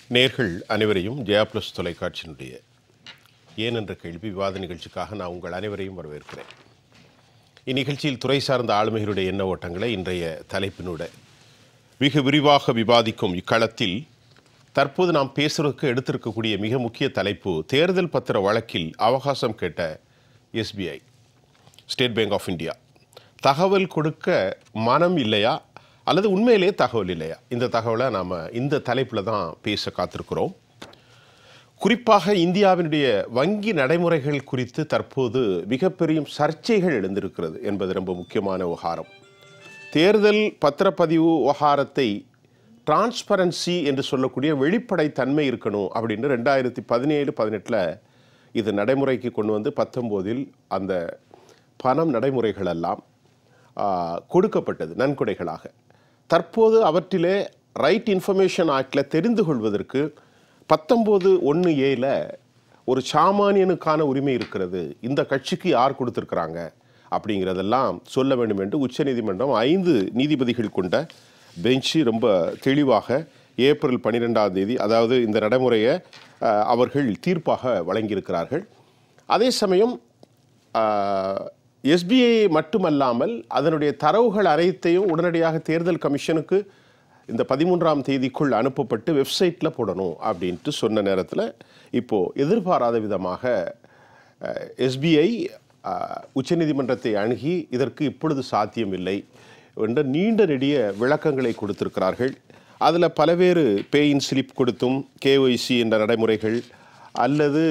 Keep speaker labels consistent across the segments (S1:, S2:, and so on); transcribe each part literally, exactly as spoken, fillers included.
S1: நேர்கள் அனைவரையும் ஜெயா பிளஸ் தொலைக்காட்சியினுடைய ஏன் என்ற கேள்வி விவாத நிகழ்ச்சிக்காக நான் உங்கள் அனைவரையும் வரவேற்கிறேன். இந்நிகழ்ச்சியில் துறை சார்ந்த ஆளுமைகளுடைய எண்ண ஓட்டங்களை இன்றைய தலைப்பினோட மிக விரிவாக விவாதிக்கும் இக்களத்தில் தற்போது நாம் பேசுவதற்கு எடுத்திருக்கக்கூடிய மிக முக்கிய தலைப்பு தேர்தல் பத்திர வழக்கில் அவகாசம் கேட்ட SBI, state bank of India. தகவல் கொடுக்க மனம் இல்லையா அல்லது உண்மையிலே தகவல் இல்லையா? இந்த தகவலை நாம் இந்த தலைப்பில் தான் பேச காத்திருக்கிறோம். குறிப்பாக இந்தியாவினுடைய வங்கி நடைமுறைகள் குறித்து தற்போது மிகப்பெரிய சர்ச்சைகள் எழுந்திருக்கிறது என்பது ரொம்ப முக்கியமான விவகாரம். தேர்தல் பத்திரப்பதிவு விவகாரத்தை டிரான்ஸ்பரன்சி என்று சொல்லக்கூடிய வெளிப்படைத்தன்மை இருக்கணும் அப்படின்னு ரெண்டாயிரத்தி பதினேழு பதினெட்டில் இது நடைமுறைக்கு கொண்டு வந்து பத்தொம்போதில் அந்த பணம் நடைமுறைகள் எல்லாம் கொடுக்கப்பட்டது நன்கொடைகளாக. தற்போது அவற்றிலே ரைட் இன்ஃபர்மேஷன் ஆக்டில் தெரிந்து கொள்வதற்கு பத்தொம்போது ஒன்று ஏல ஒரு சாமானியனுக்கான உரிமை இருக்கிறது, இந்த கட்சிக்கு யார் கொடுத்துருக்குறாங்க அப்படிங்கிறதெல்லாம் சொல்ல வேண்டும் என்று உச்சநீதிமன்றம் ஐந்து நீதிபதிகள் கொண்ட பெஞ்சு ரொம்ப தெளிவாக ஏப்ரல் பன்னிரெண்டாம் தேதி அதாவது இந்த நடைமுறையை அவர்கள் தீர்ப்பாக வழங்கியிருக்கிறார்கள். அதே சமயம் எஸ்பிஐ மட்டுமல்லாமல் அதனுடைய தரவுகள் அனைத்தையும் உடனடியாக தேர்தல் கமிஷனுக்கு இந்த பதிமூன்றாம் தேதிக்குள் அனுப்பப்பட்டு வெப்சைட்டில் போடணும் அப்படின்ட்டு சொன்ன நேரத்தில் இப்போது எதிர்பாராத விதமாக எஸ்பிஐ உச்சநீதிமன்றத்தை அணுகி இதற்கு இப்பொழுது சாத்தியமில்லை என்ற நீண்ட நெடிய விளக்கங்களை கொடுத்திருக்கிறார்கள். அதில் பல்வேறு பேயின் ஸ்லிப் கொடுத்தும் கேஒய்சி என்ற நடைமுறைகள் அல்லது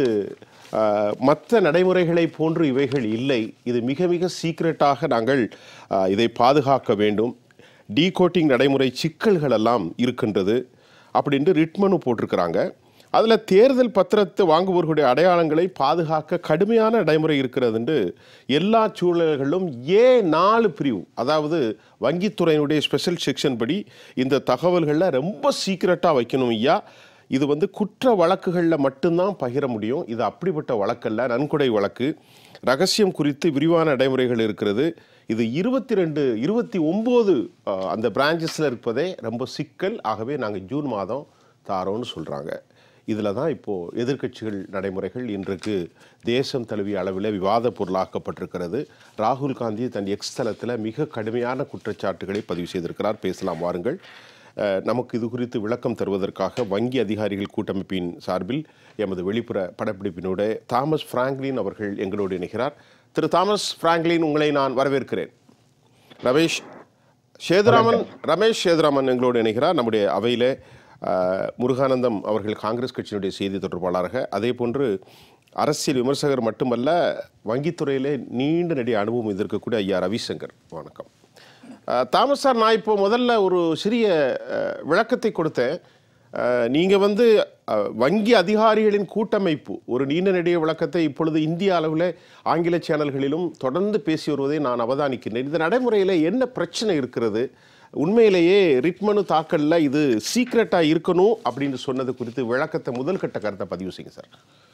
S1: மற்ற நடைமுறைகளை போன்று இவைகள் இல்லை, இது மிக மிக சீக்ரெட்டாக நாங்கள் இதை பாதுகாக்க வேண்டும், டீகோட்டிங் நடைமுறை சிக்கல்கள் எல்லாம் இருக்கின்றது அப்படின்ட்டு ரிட்மனு போட்டிருக்கிறாங்க. அதில் தேர்தல் பத்திரத்தை வாங்குபவர்களுடைய அடையாளங்களை பாதுகாக்க கடுமையான நடைமுறை இருக்கிறதுன்று எல்லா சூழல்களிலும் ஏ நாலு பிரிவு, அதாவது வங்கித்துறையினுடைய ஸ்பெஷல் செக்ஷன் படி இந்த தகவல்களில் ரொம்ப சீக்ரெட்டாக வைக்கணும் ஐயா, இது வந்து குற்ற வழக்குகளில் மட்டும்தான் பகிர முடியும், இது அப்படிப்பட்ட வழக்கல்ல, நன்கொடை வழக்கு, ரகசியம் குறித்து விரிவான நடைமுறைகள் இருக்கிறது, இது இருபத்தி ரெண்டு இருபத்தி ஒம்பது அந்த பிரான்ச்சஸில் இருப்பதே ரொம்ப சிக்கல், ஆகவே நாங்கள் ஜூன் மாதம் தாரோன்னு சொல்கிறாங்க. இதில் தான் இப்போது எதிர்க்கட்சிகள் நடைமுறைகள் இன்றைக்கு தேசம் தழுவிய அளவில் விவாத பொருளாக்கப்பட்டிருக்கிறது. ராகுல் காந்தி தன் எக்ஸ் தளத்தில் மிக கடுமையான குற்றச்சாட்டுகளை பதிவு செய்திருக்கிறார். பேசலாம் வாருங்கள். நமக்கு இது குறித்து விளக்கம் தருவதற்காக வங்கி அதிகாரிகள் கூட்டமைப்பின் சார்பில் எமது வெளிப்புற படப்பிடிப்பினோட தாமஸ் பிராங்க்லின் அவர்கள் எங்களோடு இணைகிறார். திரு தாமஸ் பிராங்க்லின், உங்களை நான் வரவேற்கிறேன். ரமேஷ் சேதுராமன் ரமேஷ் சேதுராமன் எங்களோடு இணைகிறார். நம்முடைய அவையில் முருகானந்தம் அவர்கள் காங்கிரஸ் கட்சியினுடைய செய்தி தொடர்பாளராக, அதே போன்று அரசியல் விமர்சகர் மட்டுமல்ல வங்கித்துறையிலே நீண்ட நெடிய அனுபவம் இருக்கக்கூடிய ஐயா ரவிசங்கர். வணக்கம். தாமஸ் சார், நான் இப்போ முதல்ல ஒரு சிறிய விளக்கத்தை கொடுத்தேன். நீங்கள் வந்து வங்கி அதிகாரிகளின் கூட்டமைப்பு ஒரு நீண்ட நெடிய விளக்கத்தை இப்பொழுது இந்திய அளவில் ஆங்கில சேனல்களிலும் தொடர்ந்து பேசி வருவதை நான் அவதானிக்கின்றேன். இந்த நடைமுறையில் என்ன பிரச்சனை இருக்கிறது? உண்மையிலேயே ரிட்மனு தாக்கலில் இது சீக்ரெட்டாக இருக்கணும் அப்படின்னு சொன்னது குறித்து விளக்கத்தை முதல் கட்ட கருத்தை பதிவு செய்யுங்க சார்.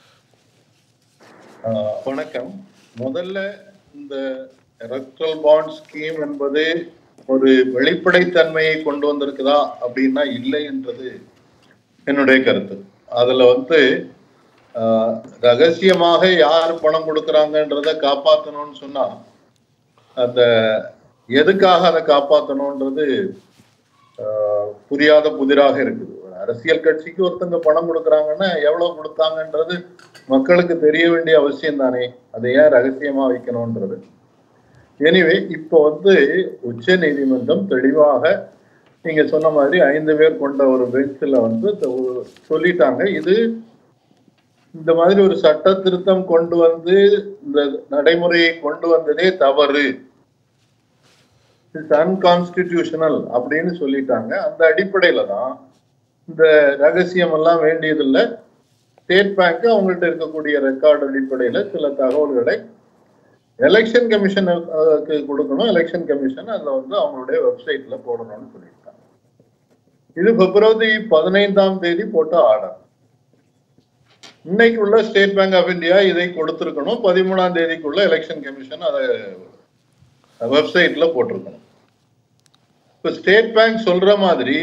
S2: வணக்கம். முதல்ல இந்த எலக்ட்ரல் பாண்ட் ஸ்கீம் என்பது ஒரு வெளிப்படைத்தன்மையை கொண்டு வந்திருக்குதா அப்படின்னா இல்லை என்றது என்னுடைய கருத்து. அதுல வந்து ரகசியமாக யார் பணம் கொடுக்கறாங்கன்றத காப்பாற்றணும்னு சொன்னா அந்த எதுக்காக அதை காப்பாற்றணும்ன்றது புரியாத புதிராக இருக்குது. அரசியல் கட்சிக்கு ஒருத்தங்க பணம் கொடுக்குறாங்கன்னா எவ்வளவு கொடுத்தாங்கன்றது மக்களுக்கு தெரிய வேண்டிய அவசியம் தானே, அதை ஏன் ரகசியமா வைக்கணும்ன்றது. எனிவே இப்போ வந்து உச்ச நீதிமன்றம் தெளிவாக நீங்க சொன்ன மாதிரி ஐந்து பேர் கொண்ட ஒரு பெஞ்சில் வந்து சொல்லிட்டாங்க, இது இந்த மாதிரி ஒரு சட்ட திருத்தம் கொண்டு வந்து இந்த நடைமுறையை கொண்டு வந்ததே தவறு, இட்ஸ் அன்கான்ஸ்டிடியூஷனல் அப்படின்னு சொல்லிட்டாங்க. அந்த அடிப்படையில தான் இந்த ரகசியம் எல்லாம் வேண்டியதில்லை, ஸ்டேட் பேங்க் அவங்கள்ட்ட இருக்கக்கூடிய ரெக்கார்டு அடிப்படையில சில தகவல்களை எலெக்ஷன் கமிஷனுக்கு கொடுக்கணும், எலெக்ஷன் கமிஷன் அதுல வந்து அவங்களுடைய வெப்சைட்ல போடணும்னு சொல்லியிருக்காங்க. இது பிப்ரவரி பதினைந்தாம் தேதி போட்ட ஆர்டர். இன்னைக்குள்ள ஸ்டேட் பேங்க் ஆஃப் இந்தியா இதை கொடுத்திருக்கணும், பதிமூணாம் தேதிக்குள்ள எலெக்ஷன் கமிஷன் அதை வெப்சைட்ல போட்டிருக்கணும். இப்ப ஸ்டேட் பேங்க் சொல்ற மாதிரி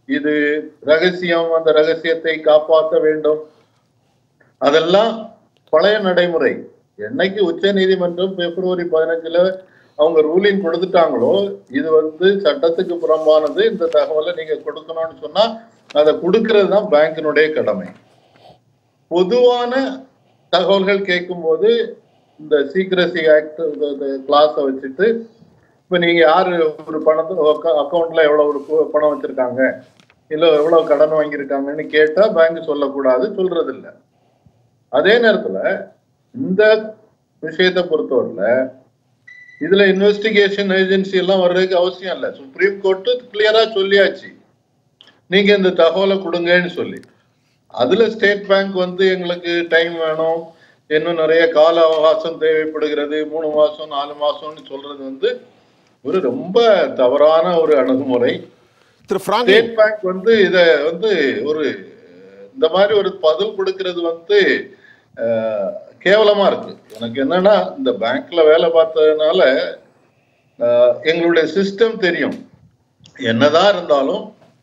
S2: இது ரகசியம், அந்த ரகசியத்தை காப்பாற்ற வேண்டும், அதெல்லாம் பழைய நடைமுறை. என்னைக்கு உச்ச நீதிமன்றம் பிப்ரவரி பதினஞ்சுல அவங்க ரூலிங் கொடுத்துட்டாங்களோ இது வந்து சட்டத்துக்கு புறம்பானது, இந்த தகவலை நீங்க கொடுக்கணும்னு சொன்னா அதை கொடுக்கறது தான் பேங்கினுடைய கடமை. பொதுவான தகவல்கள் கேட்கும் போது இந்த சீக்ரசி ஆக்ட் கிளாஸை வச்சுட்டு இப்ப நீங்க யாரு ஒரு பணத்தை அக்கௌண்ட்ல எவ்வளவு ஒரு பணம் வச்சிருக்காங்க, இல்ல எவ்வளவு கடன் வாங்கியிருக்காங்கன்னு கேட்டா பேங்க் சொல்லக்கூடாது, சொல்றது இல்லை. அதே நேரத்துல இந்த விஷயத்தை பொறுத்தவரையில இதுல இன்வெஸ்டிகேஷன் ஏஜென்சி எல்லாம் வர்றதுக்கு அவசியம் இல்லை. சுப்ரீம் கோர்ட்டு கிளியரா சொல்லியாச்சு நீங்க இந்த தகவலை கொடுங்கன்னு சொல்லி. அதுல ஸ்டேட் பேங்க் வந்து எங்களுக்கு டைம் வேணும், இன்னும் நிறைய கால அவகாசம் தேவைப்படுகிறது, மூணு மாசம் நாலு மாசம்னு சொல்றது வந்து ஒரு ரொம்ப தவறான ஒரு அணுகுமுறை. ஸ்டேட் பேங்க் வந்து இத வந்து ஒரு இந்த மாதிரி ஒரு பதில் கொடுக்கிறது வந்து கேவலமா இருக்கு. எனக்கு என்னன்னா இந்த பேங்க்ல வேலை பார்த்ததுனால எங்களுடைய சிஸ்டம் தெரியும். என்னதான் இருந்தாலும்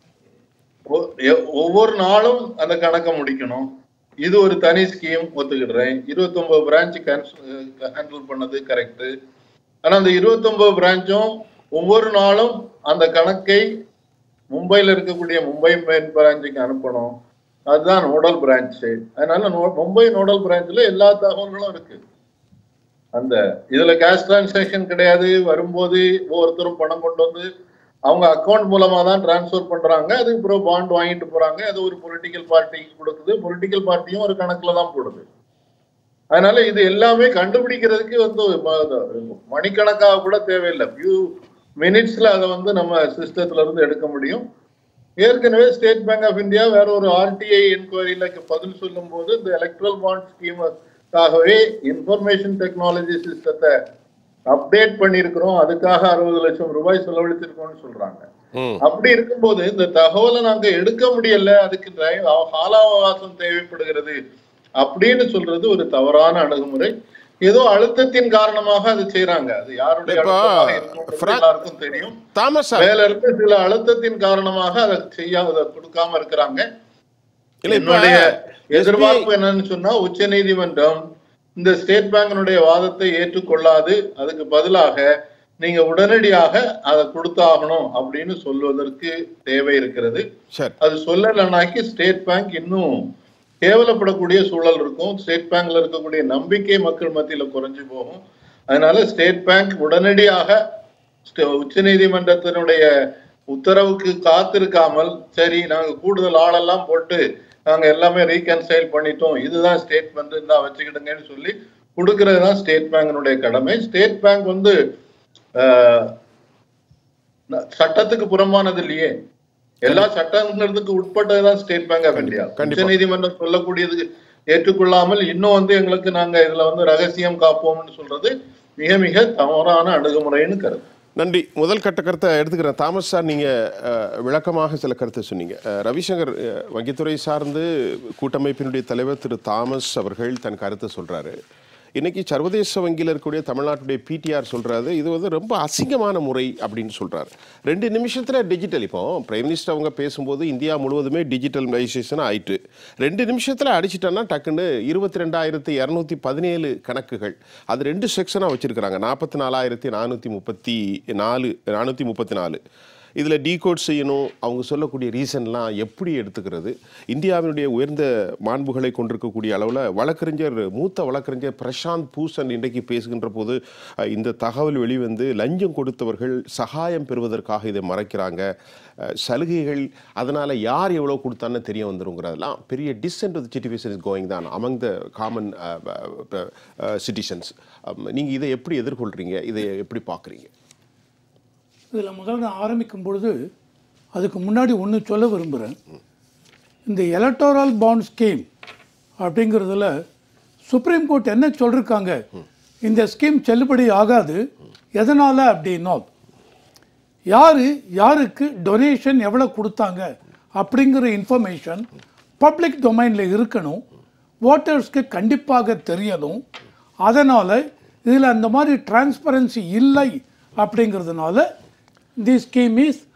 S2: ஒவ்வொரு நாளும் அந்த கணக்கை முடிக்கணும். இது ஒரு தனி ஸ்கீம் ஒத்துக்கிடுறேன். இருபத்தி ஒன்பது பிரான்ச் ஹேண்டில் பண்ணது கரெக்ட். ஆனா அந்த இருபத்தி ஒன்பது பிரான்ச்சும் ஒவ்வொரு நாளும் அந்த கணக்கை மும்பைல இருக்கக்கூடிய மும்பை மெயின் பிரான்ச்சுக்கு அனுப்பணும். அதுதான் நோடல் பிரான்ச்சு. அதனால மும்பை நோடல் பிரான்ச்ல எல்லா தகவல்களும் இருக்கு. அந்த இதுல கேஷ் டிரான்சாக்சன் கிடையாது. வரும்போது ஒவ்வொருத்தரும் பணம் கொண்டு வந்து அவங்க அக்கௌண்ட் மூலமா தான் டிரான்ஸ்பர் பண்றாங்க. அதுக்கு அப்புறம் பாண்ட் வாங்கிட்டு போறாங்க. அது ஒரு பொலிட்டிக்கல் பார்ட்டிக்கு கொடுக்குது. பொலிட்டிக்கல் பார்ட்டியும் ஒரு கணக்குல தான் போடுது. அதனால இது எல்லாமே கண்டுபிடிக்கிறதுக்கு வந்து மணிக்கணக்காக கூட தேவையில்லை. ஃபியூ மினிட்ஸ்ல அதை வந்து நம்ம சிஸ்டத்துல இருந்து எடுக்க முடியும். ஏற்கனவே ஸ்டேட் பேங்க் ஆஃப் இந்தியா வேற ஒரு ஆர்டிஐ என்கொயரியில பதில் சொல்லும் போது இந்த எலக்ட்ரல் பாண்ட் ஸ்கீமுக்காகவே இன்ஃபர்மேஷன் டெக்னாலஜி சிஸ்டத்தை அப்டேட் பண்ணிருக்கிறோம், அதுக்காக அறுபது லட்சம் ரூபாய் செலவழிச்சிருக்கோம்னு சொல்றாங்க. அப்படி இருக்கும்போது இந்த தகவலை நாங்க எடுக்க முடியல, அதுக்கு கால அவகாசம் தேவைப்படுகிறது அப்படின்னு சொல்றது ஒரு தவறான அணுகுமுறை. ஏதோ அழுத்தத்தின் காரணமாக அது செய்யறாங்க. அது யாருடைய எல்லாருக்கும் தெரியும். மேல இருந்து சில அழுத்தத்தின் காரணமாக அதை செய்யாத கொடுக்காம இருக்கிறாங்க. என்னுடைய எதிர்பார்ப்பு என்னன்னு சொன்னா உச்ச நீதிமன்றம் இந்த ஸ்டேட் பேங்கினுடைய வாதத்தை ஏற்றுக்கொள்ளாது, அதுக்கு பதிலாக நீங்க உடனடியாக அதை கொடுத்தாகணும் அப்படின்னு சொல்வதற்கு தேவை இருக்கிறது. அது சொல்லலைன்னாக்கி ஸ்டேட் பேங்க் இன்னும் கேவலப்படக்கூடிய சூழல் இருக்கும். ஸ்டேட் பேங்க்ல இருக்கக்கூடிய நம்பிக்கை மக்கள் மத்தியில குறைஞ்சு போகும். அதனால ஸ்டேட் பேங்க் உடனடியாக உச்ச நீதிமன்றத்தினுடைய உத்தரவுக்கு காத்திருக்காமல் சரி நாங்க கூடுதல் ஆளெல்லாம் போட்டு நாங்க எல்லாமே ரீகன்சைல் பண்ணிட்டோம், இதுதான் ஸ்டேட் வந்து இருந்தா வச்சுக்கிடுங்கன்னு சொல்லி கொடுக்கறது தான் ஸ்டேட் பேங்கினுடைய கடமை. ஸ்டேட் பேங்க் வந்து சட்டத்துக்கு புறம்பானது இல்லையே, எல்லா சட்டங்களுக்கு உட்பட்டதுதான் ஸ்டேட் பேங்க் ஆஃப் இந்தியா. உச்ச நீதிமன்றம் சொல்லக்கூடியது ஏற்றுக்கொள்ளாமல் இன்னும் வந்து எங்களுக்கு நாங்க இதுல வந்து ரகசியம் காப்போம்னு சொல்றது மிக மிக தவறான அணுகுமுறைன்னு கருத்து.
S1: நன்றி. முதல் கட்ட கருத்தை எடுத்துக்கிறேன். தாமஸ் சார், நீங்கள் விளக்கமாக சில கருத்தை சொன்னீங்க. ரவிசங்கர், வங்கித்துறை சார்ந்து கூட்டமைப்பினுடைய தலைவர் திரு தாமஸ் அவர்கள் தன் கருத்தை சொல்கிறாரு. இன்றைக்கி சர்வதேச வங்கியில் இருக்கக்கூடிய தமிழ்நாட்டுடைய பிடிஆர் சொல்கிறாரு இது வந்து ரொம்ப அசிங்கமான முறை அப்படின்னு சொல்கிறார். ரெண்டு நிமிஷத்தில் டிஜிட்டல், இப்போ பிரைம் மினிஸ்டர் அவங்க பேசும்போது இந்தியா முழுவதுமே டிஜிட்டலைசேஷன் ஆயிட்டு ரெண்டு நிமிஷத்தில் அடிச்சிட்டோன்னா டக்குன்னு இருபத்தி ரெண்டாயிரத்தி இரநூத்தி பதினேழு கணக்குகள் அது ரெண்டு செக்ஷனாக வச்சுருக்கிறாங்க. நாற்பத்தி நாலாயிரத்தி நானூற்றி முப்பத்தி நாலு நானூற்றி முப்பத்தி நாலு இதில் டீகோட் செய்யணும். அவங்க சொல்லக்கூடிய ரீசன்லாம் எப்படி எடுத்துக்கிறது? இந்தியாவினுடைய உயர்ந்த மாண்புகளை கொண்டிருக்கக்கூடிய அளவில் வழக்கறிஞர் மூத்த வழக்கறிஞர் பிரசாந்த் பூஷன் இன்றைக்கு பேசுகின்ற போது இந்த தகவல் வெளிவந்து லஞ்சம் கொடுத்தவர்கள் சகாயம் பெறுவதற்காக இதை மறைக்கிறாங்க, சலுகைகள் அதனால் யார் எவ்வளோ கொடுத்தான்னு தெரிய வந்துருங்கிறதெல்லாம் பெரிய dissent of the situation is going தான் அமங் த காமன் சிட்டிசன்ஸ். நீங்கள் இதை எப்படி எதிர்கொள்கிறீங்க? இதை எப்படி பார்க்குறீங்க?
S3: இதில் முதல்ல ஆரம்பிக்கும் பொழுது அதுக்கு முன்னாடி ஒன்று சொல்ல விரும்புகிறேன். இந்த எலக்டோரல் பாண்ட் ஸ்கீம் அப்படிங்கிறதுல சுப்ரீம் கோர்ட் என்ன சொல்லியிருக்காங்க, இந்த ஸ்கீம் செல்லுபடி ஆகாது. எதனால் அப்படின்னா யார் யாருக்கு டொனேஷன் எவ்வளோ கொடுத்தாங்க அப்படிங்கிற இன்ஃபர்மேஷன் பப்ளிக் டொமைனில் இருக்கணும், ஓட்டர்ஸ்க்கு கண்டிப்பாக தெரியணும். அதனால் இதில் அந்த மாதிரி டிரான்ஸ்பரன்சி இல்லை அப்படிங்கிறதுனால தி ஸ்கீம் இஸ்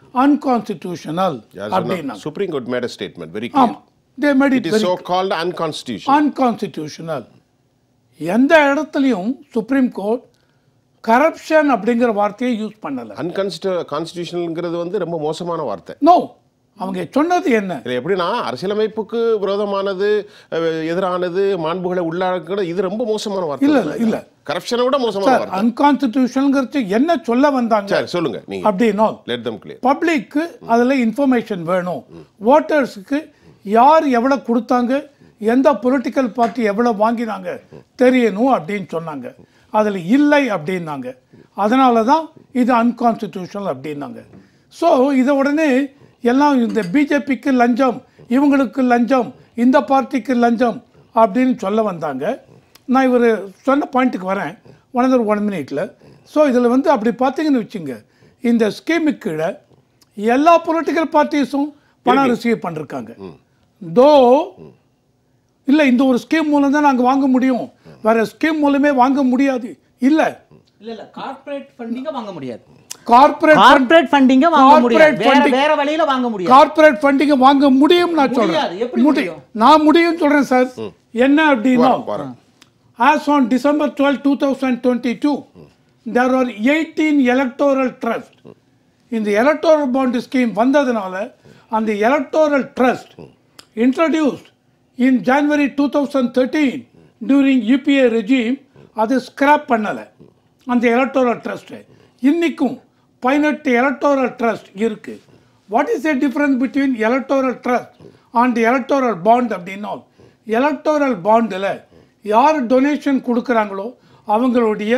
S3: unconstitutional அப்படினா
S1: Supreme Court made a statement very clear.
S3: They made it,
S1: it is
S3: very
S1: so called unconstitutional.
S3: Unconstitutional. எந்த இடத்துலயும் சுப்ரீம் கோர்ட் கரப்ஷன் அப்படிங்கிற வார்த்தையை யூஸ் பண்ணல.
S1: அன்கான்ஸ்டிடியூஷனல்ங்கிறது வந்து ரொம்ப மோசமான வார்த்தை.
S3: நோ, அவங்க சொன்னது என்ன?
S1: இது எப்படின்னா அரசியலமைப்புக்கு விரோதமானது, எதிரானது, மாண்புகளை உள்ளாக்குறது, இது ரொம்ப மோசமான வார்த்தை.
S3: இல்ல இல்ல இல்ல
S1: கரப்ஷனை விட மோசமான வார்த்தை.
S3: அன்கான்ஸ்டிடியூஷனல்ங்கிறது என்ன சொல்ல வந்தாங்க?
S1: சரி சொல்லுங்க நீங்க.
S3: அப்படினா
S1: let them clear.
S3: பப்ளிக்கு அதுல இன்ஃபர்மேஷன் வேணும். வோட்டர்ஸ்க்கு யார் எவ்வளவு கொடுத்தாங்க, எந்த பொலிட்டிக்கல் பார்ட்டி எவ்வளவு வாங்கினாங்க தெரியணும் அப்படின்னு சொன்னாங்க. அதில் இல்லை அப்படின்னாங்க. அதனால தான் இது அன்கான்ஸ்டிடியூஷனல் அப்படின்னாங்க. ஸோ இதை உடனே எல்லாம் இந்த பிஜேபிக்கு லஞ்சம், இவங்களுக்கு லஞ்சம், இந்த பார்ட்டிக்கு லஞ்சம் அப்படின்னு சொல்ல வந்தாங்க. நான் இவர் சொன்ன பாயிண்ட்டுக்கு வரேன் ஒன் ஒன் மினிட்ல. ஸோ இதில் வந்து அப்படி பார்த்தீங்கன்னு வச்சுங்க, இந்த ஸ்கீமுக்கு கீழே எல்லா பொலிட்டிக்கல் பார்ட்டிஸும் பணம் ரிசீவ் பண்ணிருக்காங்க. தோ இல்லை இந்த ஒரு ஸ்கீம் மூலம் தான் நாங்கள் வாங்க முடியும், வேற ஸ்கீம் மூலமே வாங்க முடியாது. இல்லை
S4: இல்ல இல்ல கார்ப்பரேட் ஃபண்டிங்க வாங்க முடியாது.
S3: கார்ப்பரேட்
S4: கார்ப்பரேட் ஃபண்டிங்க வாங்க முடியாது. வேற வேற வழியில வாங்க முடியாது.
S3: கார்ப்பரேட் ஃபண்டிங்க வாங்க முடியும் நான் சொல்றேன். முடியும், நான் முடியும் சொல்றேன் சார். என்ன அப்படின்னா, as on December twelfth twenty twenty-two there are eighteen electoral trust. இந்த electoral bond scheme வந்ததனால அந்த electoral trust introduced in January twenty thirteen during U P A regime அது ஸ்கிராப் பண்ணல அந்த எலக்டோரல் ட்ரஸ்ட். இன்னைக்கும் பதினெட்டு எலக்டோரல் ட்ரஸ்ட் இருக்கு. What is the difference between electoral trust and electoral bond அப்படின்னா, எலக்டோரல் பாண்டில் யார் டொனேஷன் கொடுக்குறாங்களோ அவங்களுடைய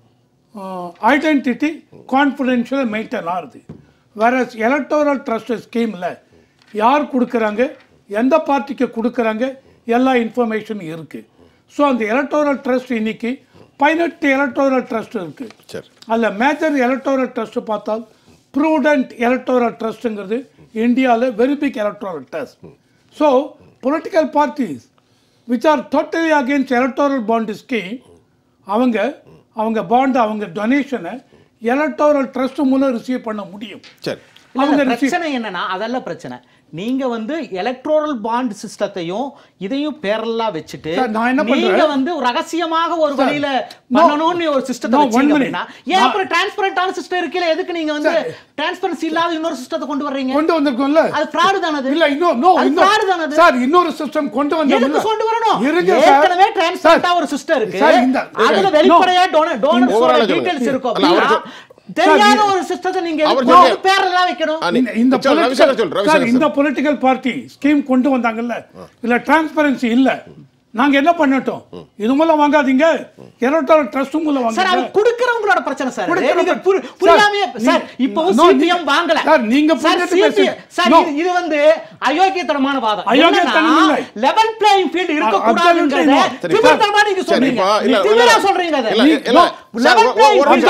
S3: ஐடென்டிட்டி கான்ஃபிடென்ஷியல் மெயின்டைன் ஆகுது. வேற எலக்டோரல் ட்ரஸ்ட் ஸ்கீமில் யார் கொடுக்குறாங்க, எந்த பார்ட்டிக்கு கொடுக்குறாங்க, எல்லா இன்ஃபர்மேஷனும் இருக்குது. ஸோ அந்த எலக்டோரல் ட்ரஸ்ட் இன்னைக்கு பதினெட்டு எலக்டோரல் ட்ரஸ்ட் இருக்கு. அதில் மேஜர் எலக்டோரல் ட்ரஸ்ட் பார்த்தால் ப்ரூடென்ட் எலக்டோரல் ட்ரஸ்ட்டுங்கிறது இந்தியாவில் very big electoral trust. So political parties which are totally against electoral bond scheme, அவங்க அவங்க பாண்ட் அவங்க டொனேஷனை எலக்டோரல் ட்ரஸ்ட் மூலம் ரிசீவ் பண்ண முடியும்.
S4: அவங்க பிரச்சனை என்னன்னா, அதெல்லாம் பிரச்சனை. நீங்க வந்து எலக்ட்ரோரல் பாண்ட் சிஸ்டத்தையும் இதையும் பேரலா வச்சுட்டு நீங்க வந்து ரகசியமாக ஒரு வழியில பண்ணணும்னு ஒரு சிஸ்டத்தை வச்சீங்க அப்படினா, ஏன் அப்புறம் டிரான்ஸ்பரண்டான சிஸ்டம் இருக்குல, எதுக்கு நீங்க வந்து டிரான்ஸ்பரன்சி இல்லாத இன்னொரு சிஸ்டத்தை கொண்டு வர்றீங்க?
S3: கொண்டு வந்திருக்கோம்ல,
S4: அது ஃப்ராட் தானது.
S3: இல்ல இன்னோ நோ அது ஃப்ராட் தானது சார். இன்னொரு சிஸ்டம் கொண்டு வந்தோம்ல, எதுக்கு கொண்டு வரணும்? ஏற்கனவே டிரான்ஸ்பரண்டா ஒரு சிஸ்டம் இருக்கு, அதுல வெளிப்படையா டோனர் டோனர்ஸோட டீடைல்ஸ் இருக்கும். தெரியாத ஒரு சிஸ்டத்தை நீங்க பேரலா வைக்கணும். இந்த சார் இந்த பொலிட்டிக்கல் பார்ட்டி ஸ்கீம் கொண்டு வந்தாங்கல்ல, இல்ல டிரான்ஸ்பரன்சி இல்ல, நாங்க என்ன பண்ணட்டும், இது மூலம் வாங்காதீங்க, எலக்டோரல் ட்ரஸ்ட் மூலம் வாங்க.
S4: சார் அது குடுக்குறவங்களோட பிரச்சனை சார். நீங்க புரியாமே சார். இப்போ சிபிஎம் வாங்கல சார், நீங்க புரிஞ்சிட்டு சார் இது வந்து அயோக்கியத்தனமான வாதம். அயோக்கியத்தனம் இல்ல, லெவல் பிளேயிங் ஃபீல்ட் இருக்க கூடாதுங்கறத திமிர்த்தனமா நீங்க சொல்றீங்க. நீங்க சொல்றீங்க அத லெவல் பிளேயிங்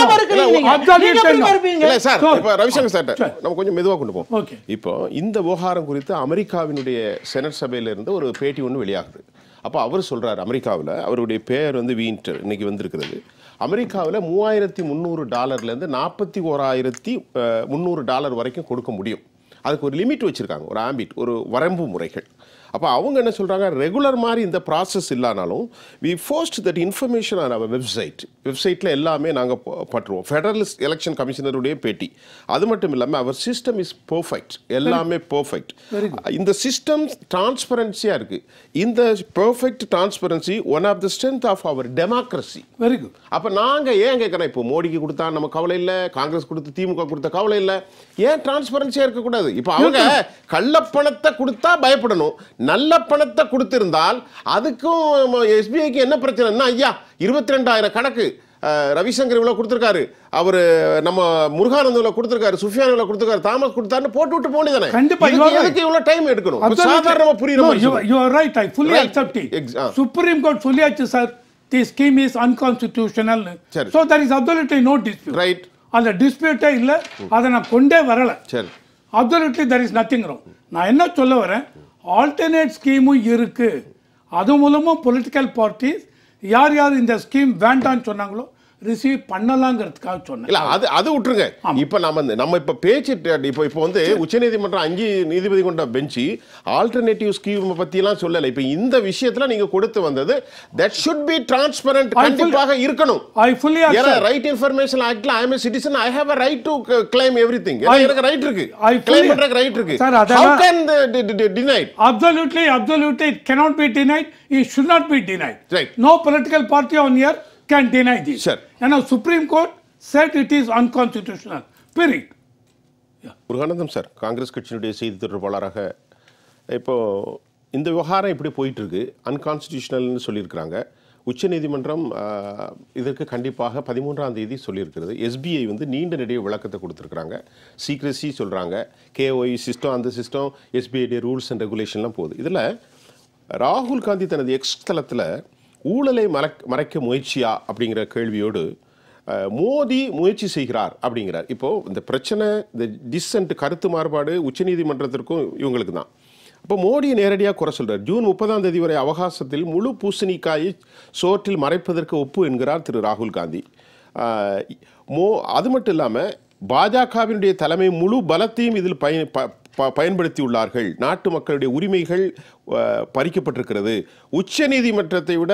S4: ஃபீல்ட்
S1: இல்ல சார். இப்ப ரவிசங்கர் சார் நம்ம கொஞ்சம் மெதுவா கொண்டு போவோம். இப்போ இந்த விவகாரம் குறித்து அமெரிக்காவினுடைய செனட் சபையில இருந்து ஒரு பேட்டி ஒன்று வெளியாகுது. அப்போ அவர் சொல்கிறார், அமெரிக்காவில் அவருடைய பேர் வந்து வீன்டர் இன்னைக்கு வந்திருக்கிறது. அமெரிக்காவில் மூவாயிரத்தி முந்நூறு டாலர்லேருந்து நாற்பத்தி ஓராயிரத்தி முந்நூறு டாலர் வரைக்கும் கொடுக்க முடியும். அதுக்கு ஒரு லிமிட் வச்சுருக்காங்க, ஒரு ஆம்பிட், ஒரு வரம்பு முறைகள். அப்போ அவங்க என்ன சொல்கிறாங்க, ரெகுலர் மாதிரி இந்த ப்ராசஸ் இல்லானாலும் we post that information on our website. வெப்சைட்டில் எல்லாமே நாங்கள் பட்டுருவோம். ஃபெடரல் எலெக்ஷன் கமிஷனருடைய பேட்டி. அது மட்டும் இல்லாமல் அவர் சிஸ்டம் இஸ் பர்ஃபெக்ட், எல்லாமே பர்ஃபெக்ட். இந்த சிஸ்டம் டிரான்ஸ்பரன்சியாக இருக்குது. இந்த perfect transparency one of the strength of our democracy. Very good. அப்போ நாங்கள் ஏன் கேட்குறோம், இப்போ மோடிக்கு கொடுத்தா நம்ம கவலை இல்லை, காங்கிரஸ் கொடுத்து திமுக கொடுத்த கவலை இல்லை, ஏன் டிரான்ஸ்பரன்சியாக இருக்கக்கூடாது? இப்போ அவங்க கள்ளப்பணத்தை கொடுத்தா பயப்படணும், நல்ல பணத்தை கொடுத்திருந்தால் அதுக்கும் எஸ்பிஐக்கு என்ன பிரச்சனை? ஐயா இருபத்தி ரெண்டாயிரம் கணக்கு ரவிசங்கர் இவ்வளவு கொடுத்திருக்காரு, அவர் நம்ம முருகானந்த் இவ்வளவு கொடுத்திருக்காரு, சுஃபியான் இவ்வளவு கொடுத்திருக்காரு, தாமஸ் கொடுத்தாருன்னு போட்டு விட்டு போனதானே. கண்டிப்பா இதுக்கு இவ்வளவு டைம் எடுக்கணும். சாதாரணமா புரியுற மாதிரி. You are right, I fully accept it. Supreme Court சொல்லியாச்சு sir, the scheme is unconstitutional. So there is absolutely no dispute. Right. அந்த டிஸ்பியூட்டே இல்ல, அதை நான் கொண்டே வரல. சரி. Absolutely there is nothing wrong. நான் என்ன சொல்ல வரேன், ஆல்டர்னேட் ஸ்கீமும் இருக்கு. அது மூலமும் பொலிட்டிக்கல் பார்ட்டிஸ் யார் யார் இந்த ஸ்கீம் வேண்டான்னு சொன்னாங்களோ
S3: ரிசீவ் பண்ணலாங்கிறதுக்காக சொன்னேன்.
S1: இல்ல அது அது விட்டுருங்க. இப்ப நம்ம நம்ம இப்ப பேச்சு இப்போ இப்போ வந்து உச்சநீதிமன்றம் அஞ்சு நீதிபதி கொண்ட பெஞ்சி ஆல்டர்னேட்டிவ் ஸ்கீம் பத்தி எல்லாம் சொல்லல. இப்ப இந்த விஷயத்துல நீங்க கொடுத்து வந்தது that should be transparent, கண்டிப்பாக இருக்கணும்.
S3: I fully accept.
S1: Right information ஆக்ட்ல I am a citizen, I have a right to claim everything. எனக்கு ரைட் இருக்கு, claim பண்றதுக்கு ரைட் இருக்கு. How can they deny it?
S3: Absolutely, absolutely, it cannot be denied. It should not be denied.
S1: Right.
S3: No political party on here can deny this.
S1: Sure.
S3: And now Supreme Court said it is unconstitutional. Period.
S1: Muruganandam sir, Congress கட்சியினுடைய செய்தி தொடர்பாளராக இப்போ இந்த விவகாரம் இப்படி போயிட்டு இருக்கு, அன்கான்ஸ்டிடியூஷனல்னு சொல்லியிருக்கிறாங்க. உச்சநீதிமன்றம் இதற்கு கண்டிப்பாக பதிமூன்றாம் தேதி சொல்லியிருக்கிறது. எஸ்பிஐ வந்து நீண்ட நெடிய விளக்கத்தை கொடுத்துருக்குறாங்க. சீக்ரெசி சொல்கிறாங்க, கேஒய் சிஸ்டம், அந்த சிஸ்டம், எஸ்பிஐடைய ரூல்ஸ் அண்ட் ரெகுலேஷன்லாம் போகுது. இதில் ராகுல் காந்தி தனது எக்ஸ் தளத்தில் ஊழலை மறைக்க மறைக்க முயற்சியா அப்படிங்கிற கேள்வியோடு மோடி முயற்சி செய்கிறார் அப்படிங்கிறார். இப்போது இந்த பிரச்சனை, இந்த டிசென்ட் கருத்து மாறுபாடு உச்சநீதிமன்றத்திற்கும் இவங்களுக்கு தான். அப்போ மோடியை நேரடியாக குறை சொல்கிறார். ஜூன் முப்பதாம் தேதி வரை அவகாசத்தில் முழு பூசணிக்காயை சோற்றில் மறைப்பதற்கு ஒப்பு என்கிறார் திரு ராகுல் காந்தி. மோ அது மட்டும் இல்லாமல் பாஜகவினுடைய தலைமை முழு பலத்தையும் இதில் பயன் பயன்படுத்தியுள்ளார்கள். நாட்டு மக்களுடைய உரிமைகள் பறிக்கப்பட்டிருக்கிறது. உச்ச நீதிமன்றத்தை விட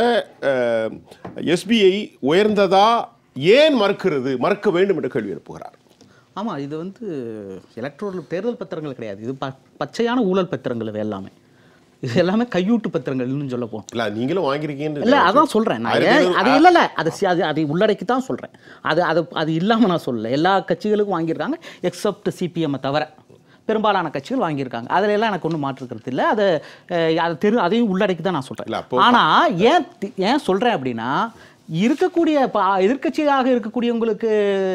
S1: எஸ்பிஐ உயர்ந்ததா, ஏன் மறுக்கிறது, மறுக்க வேண்டும் என்ற கேள்வி எழுப்புகிறார்.
S4: ஆமாம், இது வந்து எலக்ட்ரோரல் தேர்தல் பத்திரங்கள் கிடையாது, இது ப பச்சையான ஊழல் பத்திரங்கள் எல்லாமே. இது எல்லாமே கையூட்டு பத்திரங்கள்னு சொல்ல போகும்.
S1: இல்லை, நீங்களும் வாங்கியிருக்கீங்க. இல்லை,
S4: அதான் சொல்கிறேன் நான். அது இல்லை இல்லை அது அது அதை உள்ளடக்கி தான் சொல்கிறேன். அது அது அது இல்லாமல் நான் சொல்லலை. எல்லா கட்சிகளுக்கும் வாங்கியிருக்காங்க, எக்ஸப்ட் சிபிஎம்மை தவிர பெரும்பாலான கட்சிகள் வாங்கியிருக்காங்க. அதில் எல்லாம் எனக்கு ஒன்றும் மாற்றுக்கிறது இல்லை. அதை அதை தெரு அதையும் உள்ளடக்கி தான் நான் சொல்கிறேன். ஆனால் ஏன் ஏன் சொல்கிறேன் அப்படின்னா, இருக்கக்கூடிய எதிர்கட்சியாக இருக்கக்கூடியவங்களுக்கு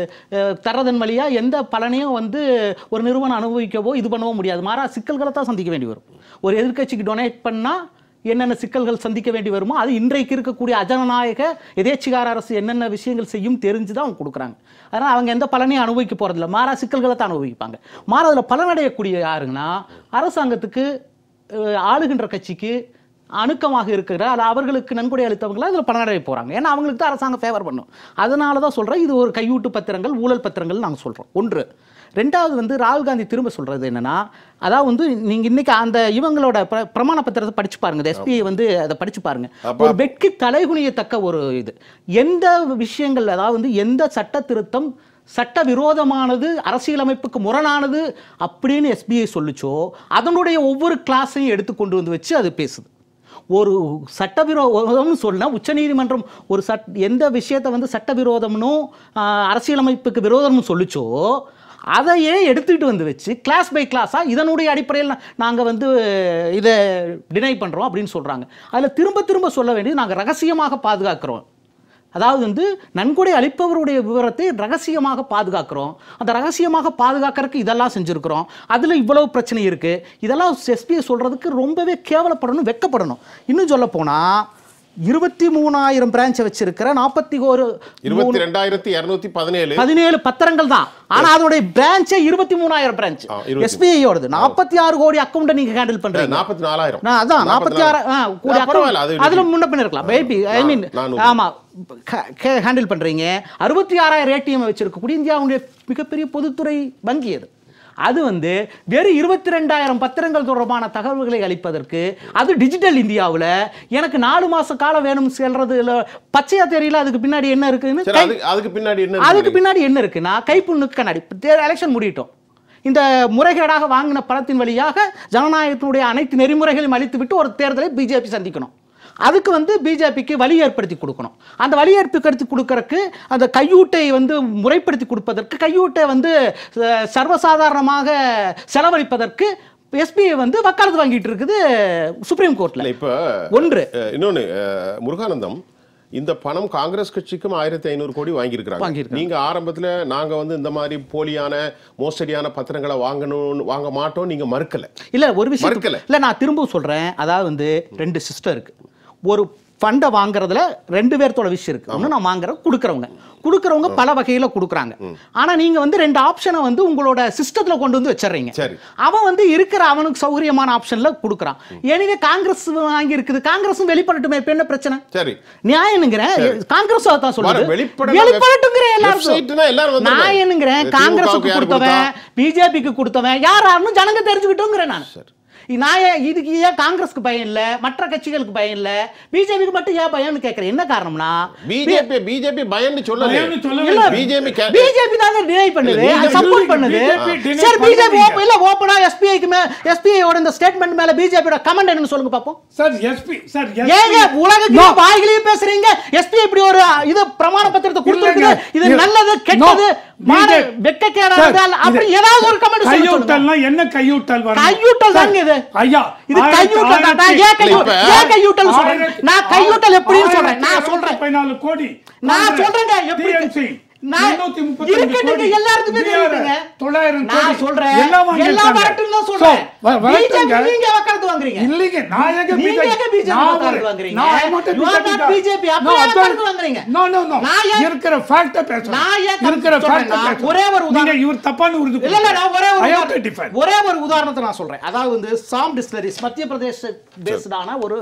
S4: தரதன் வழியாக எந்த பலனையும் வந்து ஒரு நிறுவனம் அனுபவிக்கவோ இது பண்ணவோ முடியாது. மாறா சிக்கல்களை தான் சந்திக்க வேண்டி வரும். ஒரு எதிர்கட்சிக்கு டொனேட் பண்ணால் என்னென்ன சிக்கல்கள் சந்திக்க வேண்டி வருமோ, அது இன்றைக்கு இருக்கக்கூடிய அஜனநாயக எதேச்சிகார அரசு என்னென்ன விஷயங்கள் செய்யும் தெரிஞ்சு தான் அவங்க கொடுக்குறாங்க. அதனால் அவங்க எந்த பலனையும் அனுபவிக்க போகிறதில்ல, மாறா சிக்கல்களை தான் அனுபவிப்பாங்க. மாறா அதில் பலனடையக்கூடிய யாருங்கன்னா அரசாங்கத்துக்கு, ஆளுகின்ற கட்சிக்கு அணுக்கமாக இருக்கிற அது அவர்களுக்கு நன்கொடை அளித்தவங்களா இதில் பலனடைய போகிறாங்க. ஏன்னா அவங்களுக்கு தான் அரசாங்கம் ஃபேவர் பண்ணும். அதனால தான் சொல்கிறேன், இது ஒரு கையூட்டு பத்திரங்கள், ஊழல் பத்திரங்கள் நாங்கள் சொல்கிறோம். ஒன்று. ரெண்டாவது வந்து ராகுல் காந்தி திரும்ப சொல்கிறது என்னென்னா, அதாவது வந்து நீங்கள் இன்றைக்கி அந்த இவங்களோட பிர பிரமாண பத்திரத்தை படித்து பாருங்கள், எஸ்பிஐ வந்து அதை படித்து பாருங்கள். ஒரு வெட்கி தலைகுனியத்தக்க ஒரு இது. எந்த விஷயங்கள், அதாவது வந்து எந்த சட்ட திருத்தம் சட்டவிரோதமானது, அரசியலமைப்புக்கு முரணானது அப்படின்னு எஸ்பிஐ சொல்லிச்சோ அதனுடைய ஒவ்வொரு கிளாஸையும் எடுத்து கொண்டு வந்து வச்சு அது பேசுது. ஒரு சட்டவிரோதம்னு சொன்னால் உச்சநீதிமன்றம் ஒரு சட் எந்த விஷயத்தை வந்து சட்டவிரோதம்னும் அரசியலமைப்புக்கு விரோதம்னு சொல்லிச்சோ அதையே எடுத்துகிட்டு வந்து வச்சு கிளாஸ் பை கிளாஸாக இதனுடைய அடிப்படையில் நாங்கள் வந்து இதை டினை பண்ணுறோம் அப்படின்னு சொல்கிறாங்க. அதில் திரும்ப திரும்ப சொல்ல வேண்டியது, நாங்கள் ரகசியமாக பாதுகாக்கிறோம். அதாவது வந்து நன்கொடை அளிப்பவருடைய விவரத்தை ரகசியமாக பாதுகாக்கிறோம். அந்த ரகசியமாக பாதுகாக்கிறதுக்கு இதெல்லாம் செஞ்சுருக்கிறோம். அதில் இவ்வளவு பிரச்சனை இருக்குது. இதெல்லாம் எஸ்பிஐ சொல்கிறதுக்கு ரொம்பவே கேவலப்படணும், வெட்கப்படணும். இன்னும் சொல்ல போனால் இருபத்தி மூணாயிரம் பிரான்ச்சை வச்சிருக்கிற நாற்பத்தி ஒரு
S1: இருபத்தி ரெண்டாயிரத்தி இருநூத்தி பதினேழு
S4: பதினேழு பத்திரங்கள் தான். ஆனா அதோட பிரான்ச்சே இருபத்தி மூணாயிரம் பிரான்ச் எஸ்பிஐயோடது. நாற்பத்தி ஆறு கோடி அக்கௌண்ட் நீங்க ஹேண்டில் பண்றீங்க.
S1: நாற்பத்தி நாலாயிரம்
S4: அதான் நாற்பத்தி ஆறு கோடி அக்கௌண்ட், அதுல முன்ன பின்ன இருக்கலாம் மேபி. ஐ மீன் ஆமா ஹேண்டில் பண்றீங்க. அறுபத்தி ஆறாயிரம் ஏடிஎம் வச்சிருக்கக்கூடிய இந்தியாவுடைய மிகப்பெரிய பொதுத்துறை வங்கி அது. அது வந்து வெறும் இருபத்தி ரெண்டாயிரம் பத்திரங்கள் தொடர்பான தகவல்களை அளிப்பதற்கு, அது டிஜிட்டல் இந்தியாவில் எனக்கு நாலு மாச காலம் வேணும் சொல்றது பச்சையா தெரியல. அதுக்கு பின்னாடி என்ன இருக்குன்னு,
S1: அதுக்கு பின்னாடி என்ன
S4: அதுக்கு பின்னாடி என்ன இருக்குன்னா, கைப்புண்ணுக்கு கண்ணாடி. எலெக்ஷன் முடியட்டும், இந்த முறைகேடாக வாங்கின பணத்தின் வழியாக ஜனநாயகத்தினுடைய அனைத்து நெறிமுறைகளையும் அளித்து விட்டு ஒரு தேர்தலை பிஜேபி சந்திக்கணும். அதுக்கு வந்து பிஜேபிக்கு வழி ஏற்படுத்தி கொடுக்கணும். அந்த வழி ஏற்படுத்தி கொடுக்கறதுக்கு, அந்த கையூட்டை வந்து முறைப்படுத்தி கொடுப்பதற்கு, கையூட்டை வந்து சர்வசாதாரணமாக செலவழிப்பதற்கு எஸ்பிஐ வந்து வக்காலத்து வாங்கிட்டு இருக்குது சுப்ரீம் கோர்ட்ல.
S1: இப்போ
S4: ஒன்று.
S1: இன்னொன்று, முருகானந்தம், இந்த பணம் காங்கிரஸ் கட்சிக்கும் ஆயிரத்தி ஐநூறு கோடி வாங்கியிருக்கிறாங்க. நீங்க ஆரம்பத்தில் நாங்க வந்து இந்த மாதிரி போலியான மோசடியான பத்திரங்களை வாங்கணும் வாங்க மாட்டோம் நீங்க மறுக்கல.
S4: இல்ல ஒரு விஷயம் இல்ல, நான் திரும்ப சொல்றேன். அதாவது வந்து ரெண்டு சிஸ்டம் இருக்கு. ஒரு ஃபண்டை வாங்குறதுல ரெண்டு பேர்த்தோட விஷயம் இருக்கு. ஒன்று நான் வாங்குற கொடுக்குறவங்க கொடுக்குறவங்க பல வகையில் கொடுக்குறாங்க. ஆனால் நீங்கள் வந்து ரெண்டு ஆப்ஷனை வந்து உங்களோட சிஸ்டத்தில் கொண்டு வந்து வச்சிடறீங்க. அவன் வந்து இருக்கிற அவனுக்கு சௌகரியமான ஆப்ஷனில் கொடுக்குறான். எனவே காங்கிரஸ் வாங்கி இருக்குது, காங்கிரஸும் வெளிப்படட்டுமே. இப்போ என்ன பிரச்சனை? சரி, நியாயம் என்னங்கிறேன். காங்கிரஸ் தான் சொல்லுது வெளிப்படட்டுங்கிற எல்லாரும். நான் என்னங்கிறேன், காங்கிரஸுக்கு கொடுத்தவன் பிஜேபிக்கு கொடுத்தவன் யார் யாருன்னு ஜனங்க தெரிஞ்சுக்கிட்டோங்கிறேன் நான். நான் இதுக்கு ஏன் காங்கிரஸ்க்கு பயம் இல்ல, மற்ற கட்சிகளுக்கு பயம் இல்ல, பிஜேபிக்கு மட்டும் ஏன் பயம்னு கேக்குறேன். என்ன காரணம்னா பிஜேபி பிஜேபி பயம்னு சொல்லல, பிஜேபி பிஜேபி தான் டினை பண்ணுது, சப்போர்ட் பண்ணுது. சரி, பிஜேபி இல்ல ஓபனா எஸ்பிஐக்கு மே எஸ்பிஐ ஓட இந்த ஸ்டேட்மென்ட் மேல பிஜேபியோட கமெண்ட் என்னன்னு சொல்லுங்க பாப்போம். சார் எஸ்பி சார் ஏங்க உலகத்துல வாயிலே பேசுறீங்க, எஸ்பிஐ இப்படி ஒரு இது பிரமாண பத்திரத்தை கொடுத்திருக்கு, இது நல்லது கெட்டது மாறு வெக்கக்கேடானது அப்படி ஏதாவது ஒரு கமெண்ட் சொல்லுங்க. கையூட்டல்னா என்ன? கையூட்டல் வர கையூட்டல் தாங்க இது. ஐயா இது கையூட்டல் தான். ஏன் கையூட்டல் ஏன் கையூட்டல் சொல்றேன் நான்? கையூட்டல் எப்படின்னு சொல்றேன் நான் சொல்றேன். பதினாலு கோடி நான் சொல்றேங்க எப்படி நான் இருக்குங்க எல்லாருக்குமே தெரியுங்க. தொள்ளாயிரம் நான் சொல்றேன் எல்லாம் வரட்டும் தான் சொல்றேன். நீங்க வக்காலத்து வாங்குறீங்க இல்லீங்க. நான் எங்க பிஜேபி வக்காலத்து வாங்குறீங்க? நான் பிஜேபி அப்ப வக்காலத்து வாங்குறீங்க. நோ நோ நோ நான் இருக்கிற ஃபேக்ட் பேசுறேன். நான் இருக்கிற ஃபேக்ட் பேசுறேன். ஒரே ஒரு உதாரணம் இவர் தப்பான உருது இல்ல இல்ல நான் ஒரே ஒரு ஒரே ஒரு உதாரணத்தை நான் சொல்றேன். அதாவது வந்து சாம் டிஸ்டிலரிஸ் மத்திய பிரதேஷ் பேஸ்டான ஒரு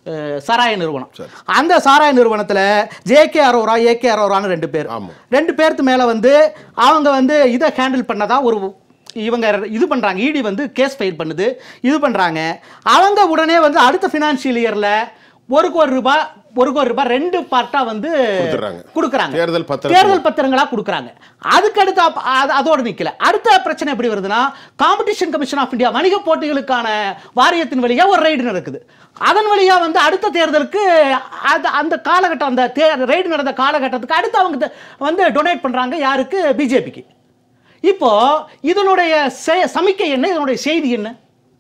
S4: சாராய நிறுவனம். அந்த சாராய நிறுவனத்தில் ஜேகே அரோரா ஏகே அரோரான்னு ரெண்டு பேர் ரெண்டு பேருக்கு மேலே வந்து அவங்க வந்து இதை ஹேண்டில் பண்ணதா ஒரு இவங்க இது பண்ணுறாங்க. இடி வந்து கேஸ் ஃபைல் பண்ணுது, இது பண்ணுறாங்க. அவங்க உடனே வந்து அடுத்த ஃபினான்ஷியல் இயரில் ஒரு கோடி ரூபாய் ஒரு கோடி ரூபாய் ரெண்டு பார்ட்டா வந்து கொடுக்குறாங்க, தேர்தல் பத்திரங்களா கொடுக்குறாங்க. அதுக்கு அடுத்து அதோடு நிக்கல. அடுத்த பிரச்சனை எப்படி வருதுன்னா, காம்படிஷன் கமிஷன் ஆஃப் இந்தியா வணிக போட்டிகளுக்கான வாரியத்தின் வழியா ஒரு ரைடு நடக்குது. அதன் வழியா வந்து அடுத்த தேர்தலுக்கு அந்த காலகட்டம் அந்த ரைடு நடந்த காலகட்டத்துக்கு அடுத்து அவங்க வந்து டொனேட் பண்றாங்க. யாருக்கு? பிஜேபிக்கு. இப்போ இதனுடைய சமிக்கை என்ன? இதனுடைய செய்தி என்ன?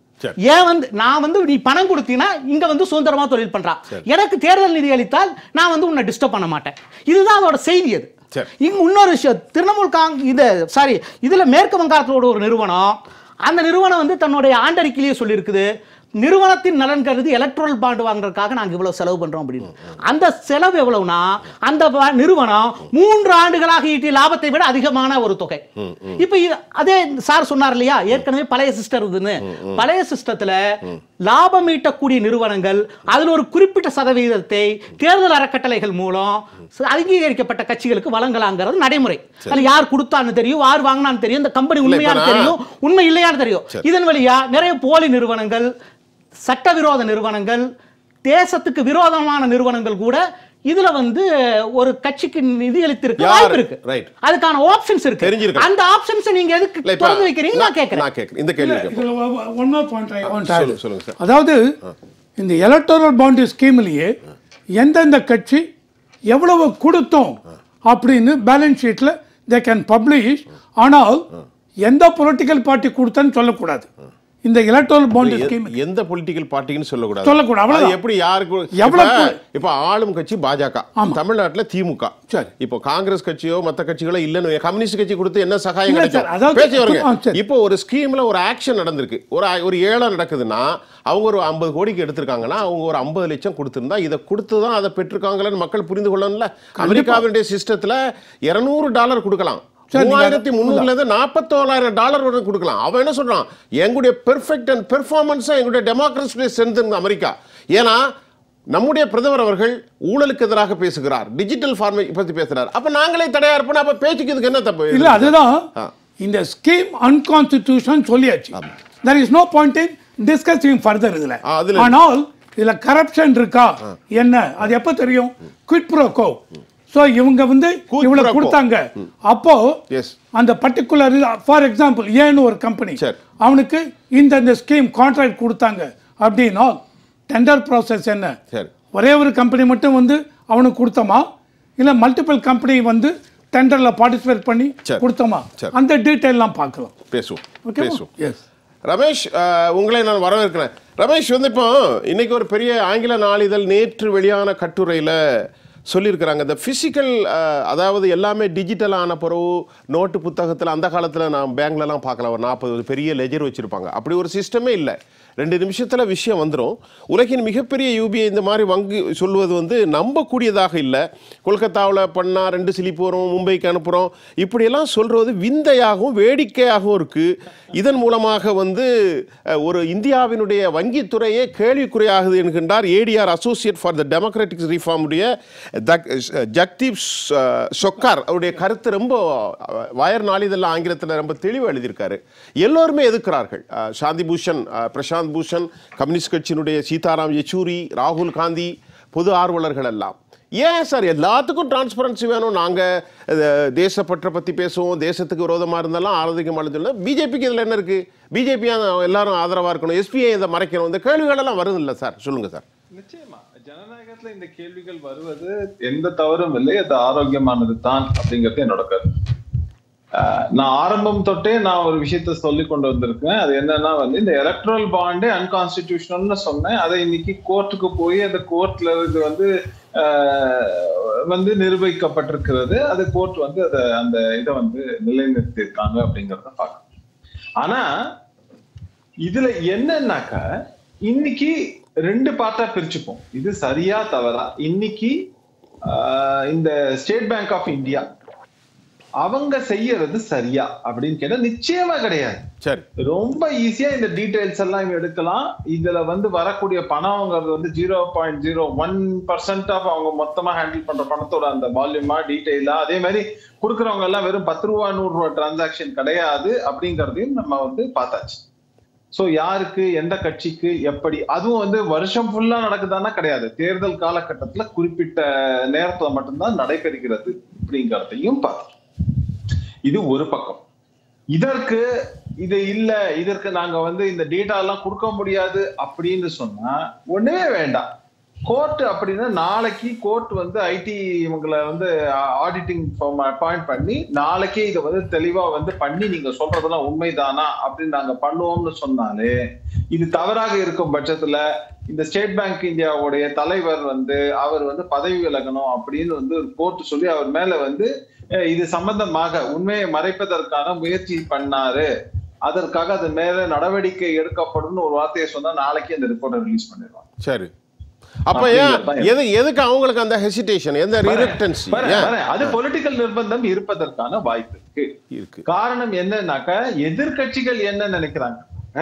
S4: ஏன் வந்து நான் வந்து நீ பணம் கொடுத்தீங்கன்னா இங்க வந்து சுதந்திரமா தொழில் பண்றான், எனக்கு தேர்தல் நிதி அளித்தால் நான் வந்து உன்னை டிஸ்டர்ப் பண்ண மாட்டேன். இதுதான் அதோட செய்தி. அது இங்க இன்னொரு விஷயம், திரிணாமுல் காங் இது சாரி இதுல மேற்கு வங்காளத்தோட ஒரு நிறுவனம், அந்த நிறுவனம் வந்து தன்னுடைய ஆண்டறிக்கையிலேயே சொல்லியிருக்குது, நிறுவனத்தின் நலன் கருதி எலக்ட்ரல் பாண்ட் வாங்குறதுக்காக நாங்கள் இவ்வளவு செலவு பண்றோம் அப்படின்னு. அந்த செலவு எவ்வளவுனா அந்த நிறுவனம் மூன்று ஆண்டுகளாக ஈட்டிய லாபத்தை விட அதிகமான ஒரு தொகை. இப்ப அதே சார் சொன்னார் இல்லையா, ஏற்கனவே பழைய சிஸ்டம் இருக்குதுன்னு. பழைய சிஸ்டத்துல லாபம் ஈட்டக்கூடிய நிறுவனங்கள் அதுல ஒரு குறிப்பிட்ட சதவீதத்தை தேர்தல் அறக்கட்டளைகள் மூலம் அங்கீகரிக்கப்பட்ட கட்சிகளுக்கு வழங்கலாங்கிறது நடைமுறை. அது யார் கொடுத்தான்னு தெரியும், யார் வாங்கினான்னு தெரியும், இந்த கம்பெனி உண்மையான தெரியும், உண்மை இல்லையான்னு தெரியும். இதன் வழியா நிறைய போலி நிறுவனங்கள், சட்டவிரோத நிறுவனங்கள், தேசத்துக்கு விரோதமான நிறுவனங்கள் கூட இதுல வந்து ஒரு கட்சிக்கு நிதி அளித்திருக்க வாய்ப்பு இருக்கு. அதுக்கான ஆப்ஷன்ஸ் இருக்கு. அந்த ஆப்ஷன்ஸ் நீங்க எதுக்கு திறந்து வைக்கிறீங்க நான் கேக்குறேன். நான் கேக்குறேன் இந்த கேள்விக்கு ஒன் மோர் பாயிண்ட் சொல்லுங்க சார். அதாவது இந்த எலக்டோரல் பாண்ட் ஸ்கீம்லயே எந்தெந்த கட்சி எவ்வளவு கொடுத்தோம் அப்படின்னு பேலன்ஸ் ஷீட்ல தே கேன் பப்ளிஷ். ஆனால் எந்த பொலிட்டிக்கல் பார்ட்டி கொடுத்தன்னு சொல்லக்கூடாது. இந்த எலக்டோரல் பாண்ட் ஸ்கீம் எந்த பொலிட்டிக்கல் பார்ட்டின்னு சொல்லக்கூடாது சொல்லக்கூடாது எப்படி யாருக்கு எவ்வளவு? இப்ப ஆளும் கட்சி பாஜக, தமிழ்நாட்டுல திமுக. சரி, இப்போ காங்கிரஸ் கட்சியோ மத்த கட்சிகளோ இல்லன்னு கம்யூனிஸ்ட் கட்சி கொடுத்து என்ன சகாயம் கிடைக்கும் பேசி வருங்க. இப்போ ஒரு ஸ்கீம்ல ஒரு ஆக்ஷன் நடந்திருக்கு, ஒரு ஒரு ஏழை நடக்குதுன்னா அவங்க ஒரு ஐம்பது கோடிக்கு எடுத்திருக்காங்கன்னா அவங்க ஒரு ஐம்பது லட்சம் கொடுத்திருந்தா இதை கொடுத்துதான் அதை பெற்றிருக்காங்கன்னு மக்கள் புரிந்து கொள்ளணும்ல. அமெரிக்காவுடைய சிஸ்டத்துல இருநூறு டாலர் கொடுக்கலாம், மூவாயிரத்தி முன்னூறுல இருந்து நாற்பத்தோராயிரம் டாலர் வரை கொடுக்கலாம். அவன் என்ன சொல்றான், எங்களுடைய பெர்ஃபெக்ட் அண்ட் பெர்ஃபார்மன்ஸ் எங்களுடைய டெமோக்ரஸி ஸ்ட்ரென்த் அமெரிக்கா. ஏன்னா நம்முடைய பிரதமர் அவர்கள் ஊழலுக்கு எதிராக பேசுகிறார், டிஜிட்டல் ஃபார்மேட் பத்தி பேசுறார். அப்ப நாங்களே தடையா இருப்போம், அப்ப பேச்சுக்கு இதுக்கு என்ன தப்பு? இல்ல அதுதான் இந்த ஸ்கீம் அன்கான்ஸ்டிடியூஷனல் சொல்லியாச்சு. there is no point in discussing further. இதுல ஆனால் இதுல கரப்ஷன் இருக்கா என்ன அது எப்ப தெரியும்? குவிட் ப்ரோ கோ. சோ இவங்க வந்து இவ்வளவு கொடுத்தாங்க, அப்போ அந்த பர்டிகுலர் ஃபார் எக்ஸாம்பிள் ஏன்னு ஒரு கம்பெனி அவனுக்கு இந்த இந்த ஸ்கீம் கான்ட்ராக்ட் கொடுத்தாங்க அப்படின்னா டெண்டர் ப்ராசஸ் என்ன? ஒரே ஒரு கம்பெனி மட்டும் வந்து அவனுக்கு கொடுத்தோமா இல்ல மல்டிபிள் கம்பெனி வந்து டெண்டர்ல பார்ட்டிசிபேட் பண்ணி கொடுத்தோமா? அந்த டீடைல்லாம் பார்க்கலாம், பேசுவோம் பேசுவோம். எஸ் ரமேஷ், உங்களை நான் வரவேற்கிறேன். ரமேஷ் வந்து இப்போ இன்னைக்கு ஒரு பெரிய ஆங்கில நாளிதழ் நேற்று வெளியான கட்டுரையில்
S1: சொல்லியிருக்கிறாங்க. இந்த ஃபிசிக்கல் அதாவது எல்லாமே டிஜிட்டலாக ஆன பிறகு நோட்டு புத்தகத்தில் அந்த காலத்தில் நான் பேங்க்லலாம் பார்க்கலாம், ஒரு நாற்பது பெரிய லெஜர் வச்சுருப்பாங்க. அப்படி ஒரு சிஸ்டமே இல்லை. ரெண்டு நிமிஷத்தில் விஷயம் வந்துடும். உலகின் மிகப்பெரிய யூபிஐ இந்த மாதிரி வங்கி சொல்லுவது வந்து நம்பக்கூடியதாக இல்லை. கொல்கத்தாவில் பண்ணால் ரெண்டு சிலிப்பு வரும், மும்பைக்கு அனுப்புகிறோம், இப்படியெல்லாம் சொல்கிறது விந்தையாகவும் வேடிக்கையாகவும் இருக்குது. இதன் மூலமாக வந்து ஒரு இந்தியாவினுடைய வங்கித்துறையே கேள்விக்குறையாகுது என்கின்றார் ADR associate for the democratic ரிஃபார்முடைய ஜக்தீப் சொக்கார். அவருடைய கருத்து ரொம்ப வயர் நாளிதழ் ஆங்கிலத்தில் ரொம்ப தெளிவாக எழுதியிருக்காரு. எல்லோருமே எதிர்க்கிறார்கள். சாந்தி பூஷன், பிரசாந்த் பூஷன், கம்யூனிஸ்ட் கட்சியினுடைய சீதாராம் யெச்சூரி, ராகுல் காந்தி, பொது ஆர்வலர்கள் எல்லாம் ஏன் சார் எல்லாத்துக்கும் டிரான்ஸ்பரன்சி வேணும், நாங்கள் தேசப்பற்றை பற்றி பேசுவோம், தேசத்துக்கு விரோதமாக இருந்தாலும் ஆரோக்கியமாக சொல்லலாம், பிஜேபிக்கு இதில் என்ன இருக்குது, பிஜேபி எல்லாரும் ஆதரவாக இருக்கணும், எஸ்பிஐ இதை மறைக்கணும், இந்த கேள்விகளெல்லாம் வருது இல்லை சார்? சொல்லுங்கள் சார்.
S5: நிச்சயமா ஜனநாயகத்தில் இந்த கேள்விகள் வருவது எந்த தவறும் இல்லை, அது ஆரோக்கியமானது தான் அப்படிங்கிறது என்னோட கருத்து. நான் ஆரம்பம் தொட்டே நான் ஒரு விஷயத்த சொல்லி கொண்டு வந்திருக்கேன். அது என்னன்னா வந்து இந்த எலக்ட்ரல் பாண்டே அன்கான்ஸ்டிடியூஷனல்னு சொன்னேன். அதை இன்னைக்கு கோர்ட்டுக்கு போய் அந்த கோர்ட்ல இது வந்து வந்து நிரூபிக்கப்பட்டிருக்கிறது. அது கோர்ட் வந்து அதை அந்த இதை வந்து நிலைநிறுத்தியிருக்காங்க அப்படிங்கிறத பார்க்கணும். ஆனா இதுல என்னன்னாக்கா இன்னைக்கு ரெண்டு பார்ட்டா பிரிச்சுப்போம், இது சரியா தவறா. இன்னைக்கு இந்த ஸ்டேட் பேங்க் ஆஃப் இந்தியா அவங்க செய்யறது சரியா அப்படின்னு கேட்டா நிச்சயமா கிடையாது. சரி, ரொம்ப ஈஸியா இந்த டீடைல்ஸ் எல்லாம் எடுக்கலாம். இதுல வந்து வரக்கூடிய பணம்ங்கிறது வந்து zero point zero one percent of அவங்க மொத்தமா ஹேண்டில் பண்ற பணத்தோட அந்த வால்யூமா டீடைலா. அதே மாதிரி கொடுக்குறவங்க எல்லாம் வெறும் பத்து ரூபா நூறு ரூபாய் டிரான்சாக்சன் கிடையாது அப்படிங்கறதையும் நம்ம வந்து பார்த்தாச்சு. சோ யாருக்கு எந்த கட்சிக்கு எப்படி, அதுவும் வந்து வருஷம் ஃபுல்லா நடக்குதானா கிடையாது, தேர்தல் காலகட்டத்துல குறிப்பிட்ட நேரத்துல மட்டும்தான் நடைபெறுகிறது அப்படிங்கிறதையும் பார்த்தோம். இது ஒரு பக்கம். இதற்கு இது இல்ல, இதற்கு நாங்க வந்து இந்த டேட்டா எல்லாம் கொடுக்க முடியாது அப்படின்னு சொன்னா ஒண்ணுமே வேண்டாம். கோர்ட் அப்படின்னா நாளைக்கு கோர்ட் வந்து ஐடி இவங்களை வந்து ஆடிட்டிங் ஃபார்ம் அப்பாயிண்ட் பண்ணி நாளைக்கே இதை வந்து தெளிவா வந்து பண்ணி நீங்க சொல்றதெல்லாம் உண்மைதானா அப்படின்னு நாங்க பண்ணுவோம்னு சொன்னாலே இது தவறாக இருக்கும் பட்சத்துல இந்த ஸ்டேட் பேங்க் இந்தியாவுடைய தலைவர் வந்து அவர் வந்து பதவி விலகணும் அப்படின்னு வந்து ஒரு கோர்ட் சொல்லி அவர் மேல வந்து இது சம்பந்தமாக உண்மையை மறைப்பதற்கான முயற்சி பண்ணாரு, அதற்காக அது மேல நடவடிக்கை எடுக்கப்படும் ஒரு வார்த்தையை சொன்னா நாளைக்கு அந்த ரிப்போர்ட்டை ரிலீஸ் பண்ணிடுவாங்க. சரி,
S1: அப்ப எது எதுக்கு அவங்களுக்கு அந்த ஹெசிடேஷன், எந்த ரிலக்டன்சி?
S5: அது பொலிட்டிக்கல் நிர்பந்தம் இருப்பதற்கான வாய்ப்பு இருக்கு. காரணம் என்னன்னாக்க எதிர்கட்சிகள் என்ன நினைக்கிறாங்க,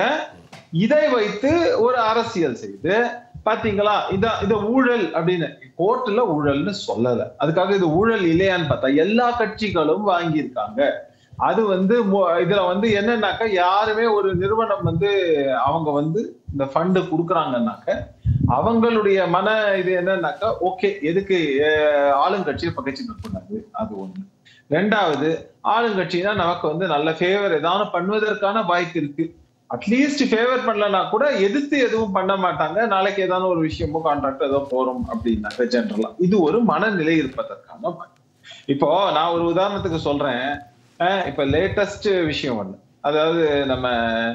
S5: இதை வைத்து ஒரு அரசியல் செய்து பாத்தீங்களா இத இத ஊழல் அப்படின்னு கோர்ட்ல ஊழல்னு சொல்லல, அதுக்காக இது ஊழல் இல்லையான்னு பார்த்தா எல்லா கட்சிகளும் வாங்கியிருக்காங்க. அது வந்து இதுல வந்து என்னன்னாக்க யாருமே ஒரு நிறுவனம் வந்து அவங்க வந்து இந்த ஃபண்டு கொடுக்குறாங்கன்னாக்க அவங்களுடைய மன இது என்னன்னாக்கா ஓகே எதுக்கு ஆளுங்கட்சியை பகைச்சு நிற்கக்கூடாது, அது ஒண்ணு. ரெண்டாவது ஆளுங்கட்சினா நமக்கு வந்து நல்ல ஃபேவர் ஏதாவது பண்ணுவதற்கான வாய்ப்பு இருக்கு. அட்லீஸ்ட் ஃபேவர் பண்ணலன்னா கூட எதிர்த்து எதுவும் பண்ண மாட்டாங்க, நாளைக்கு ஏதாவது ஒரு விஷயமோ கான்ட்ராக்ட் ஏதோ போறோம் அப்படின்னாக்க ஜென்ரலா இது ஒரு மனநிலை இருப்பதற்கான வாய்ப்பு. இப்போ நான் ஒரு உதாரணத்துக்கு சொல்றேன். இப்ப லேட்டஸ்ட் விஷயம் ஒண்ணு, அதாவது நம்ம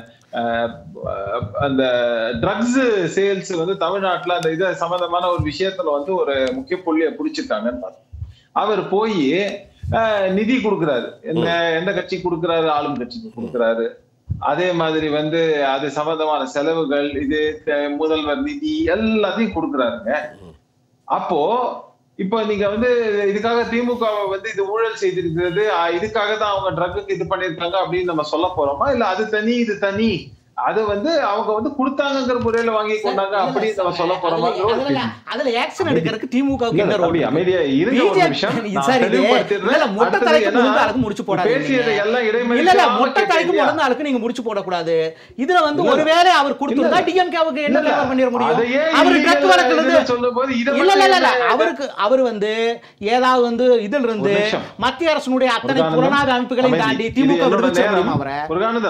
S5: அந்த ட்ரக்ஸ் சேல்ஸ் வந்து தமிழ்நாட்டுல அந்த இது சம்பந்தமான ஒரு விஷயத்துல வந்து ஒரு முக்கிய புள்ளிய புடிச்சிருக்காங்கன்னு பார்த்தோம். அவர் போய் நிதி கொடுக்குறாரு, என்ன எந்த கட்சி கொடுக்குறாரு, ஆளும் கட்சிக்கு கொடுக்குறாரு. அதே மாதிரி வந்து அது சம்பந்தமான செலவுகள் இது முதல்வர் நிதி எல்லாத்தையும் கொடுக்குறாருங்க. அப்போ இப்போ நீங்க வந்து இதுக்காக திமுக வந்து இது ஊழல் செய்திருக்கிறது, இதுக்காக தான் அவங்க ட்ரக்குக்கு இது பண்ணிருக்காங்க அப்படின்னு நம்ம சொல்ல போறோமா? இல்ல அது தனி இது தனி, அது வந்து அவங்க வந்து கொடுத்தாங்கிற முறையில வாங்கி கொண்டாங்க அப்படின்னு நம்ம சொல்ல போறோமா?
S4: அதுல ஆக்ஷன் எடுக்கிறதுக்கு திமுகவுக்கு என்ன ரோல்?
S5: அமைதியா இருங்க ஒரு நிமிஷம்.
S4: சரி, இல்ல மொட்டை தலைக்கு முழுந்து அதுக்கு முடிச்சு போடாதீங்க.
S5: பேசியது எல்லாம் இடைமறி.
S4: இல்ல இல்ல மொட்டை தலைக்கு முழுந்து அதுக்கு நீங்க முடிச்சு போட கூடாது. இதுல வந்து ஒருவேளை அவர் கொடுத்திருந்தா டிஎம்கேவுக்கு என்ன ஃபேவர் பண்ணிர முடியும்? அவர் ட்ரக் வழக்குல சொல்லும்போது இல்ல இல்ல இல்ல அவருக்கு அவர் வந்து ஏதாவது வந்து இதுல இருந்து மத்திய அரசுடைய அத்தனை புலனாய்வு அமைப்புகளை தாண்டி திமுக விடுவிச்ச முடியுமா அவரை?
S5: முருகானந்தம்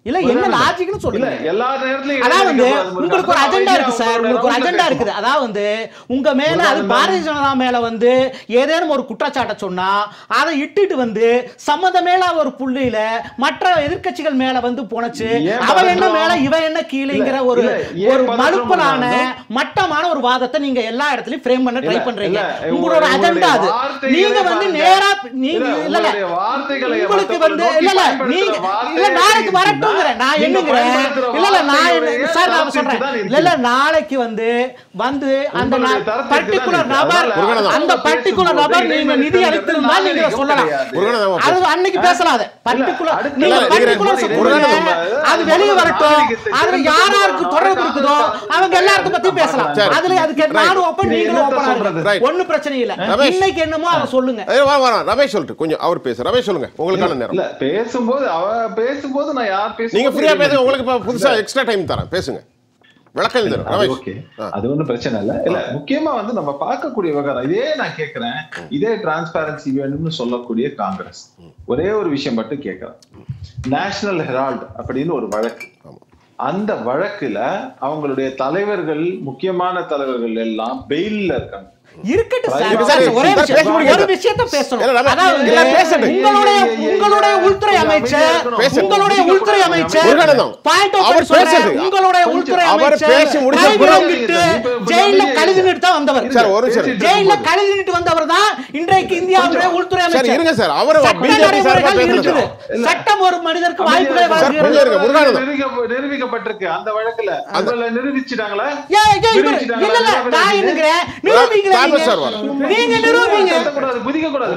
S4: இல்ல என்ன லாஜிக்னு சொல்லுங்க.
S5: எல்லா நேரத்துலயும்
S4: அதாவது உங்களுக்கு ஒரு அஜெண்டா இருக்கு சார், உங்களுக்கு ஒரு அஜெண்டா இருக்குது. அதாவது உங்க மேல அது பாரதிய ஜனதா மேல வந்து ஏதேனும் ஒரு குற்றச்சாட்டை சொன்னா அதை இட்டுட்டு வந்து சம்மந்தமே இல்லாத ஒரு புள்ளியில மற்ற எதிர்க்கட்சிகள் மேல வந்து போனச்சு அவ என்ன மேல இவ என்ன கீழேங்கிற ஒரு ஒரு மலுப்பலான மட்டமான ஒரு வாதத்தை நீங்க எல்லா இடத்துலயும் ஃப்ரேம் பண்ண ட்ரை பண்றீங்க. உங்களோட அஜெண்டா அது. நீங்க வந்து நேரா நீங்க இல்ல உங்களுக்கு வந்து இல்ல இல்ல நீங்க இல்ல நாளைக்கு வரட்டும்ங்கறேன் நான் என்னங்கறேன் இல்ல இல்ல நான் சார் நான் சொல்றேன் இல்ல இல்ல நாளைக்கு வந்து வந்து அந்த பர்టిక్యులர் நபர் அந்த பர்టిక్యులர் நபர் நீங்க நிதி அளித்திருந்தா நீங்க சொல்லலாம். அது அன்னைக்கு பேசலாம். அது பர்టిక్యులர் நீங்க பர்టిక్యులர் சொல்றீங்க அது வெளிய வரட்டும். அதுல யார் யாருக்கு தொடர்பு இருக்குதோ அவங்க எல்லாரும் பத்தி பேசலாம். அதுல அதுக்கு நானும் ஓபன் நீங்களும் ஓபன் ஆகுறது ஒண்ணும் பிரச்சனை இல்ல. இன்னைக்கு என்னமோ அத சொல்லுங்க.
S1: வா வா ரமேஷ் சொல்லிட்டு கொஞ்சம் அவர் பேச. ரமேஷ் சொல்லுங்க உங்களுக்கான நேரம்.
S5: இல்ல பேசும்போது அவ பேசும்போது நான் யார் பேச
S1: நீங்க ஃப்ரீயா பேசுங்க. உங்களுக்கு இப்ப புதுசா எக்ஸ்ட்ரா டைம் தரேன் பேசுங்க. விளக்கம் தரேன் ரமேஷ்.
S5: ஓகே அது ஒண்ணும் பிரச்சனை இல்ல. இல்ல முக்கியமா வந்து நம்ம பார்க்கக்கூடிய விவகாரம் இதே நான் கேக்குறேன். இதே டிரான்ஸ்பரன்சி வேணும்னு சொல்லக்கூடிய காங்கிரஸ் ஒரே ஒரு விஷயம் மட்டும் கேட்கறேன். நேஷனல் ஹெரால்ட் அப்படின்னு ஒரு வழக்கு. அந்த வழக்குல அவங்களுடைய தலைவர்கள் முக்கியமான தலைவர்கள் எல்லாம் பெயில்ல இருக்காங்க.
S4: இருக்கட்டும் சார் ஒரே ஒரு விஷயத்தை பேசணும். அதாவது உங்களுடைய உங்களுடைய உள்துறை அமைச்சர் உங்களுடைய உள்துறை அமைச்சர் பாயிண்ட் ஆஃப் சொல்றாரு. உங்களுடைய உள்துறை அமைச்சர் பேசி முடிச்சிட்டு ஜெயில்ல கழுதிட்டு தான் வந்தவர். சார் ஒரு நிமிஷம் ஜெயில்ல கழுதிட்டு வந்தவர் தான் இன்றைக்கு இந்தியாவுடைய உள்துறை அமைச்சர்.
S1: சார் இருங்க சார் அவர் பிஜேபி சார்பா பேசுறாரு.
S4: சட்டம் ஒரு மனிதருக்கு வாய்ப்புகளை வழங்குகிறது
S5: நிரூபிக்கப்பட்டிருக்கு. அந்த வழக்குல அதுல நிரூபிச்சிட்டாங்களா?
S4: இல்ல இல்ல நான் என்னங்கறேன் நிரூபிக்கல. நீங்க நிரூபிங்க.
S5: புதிக்க கூடாது.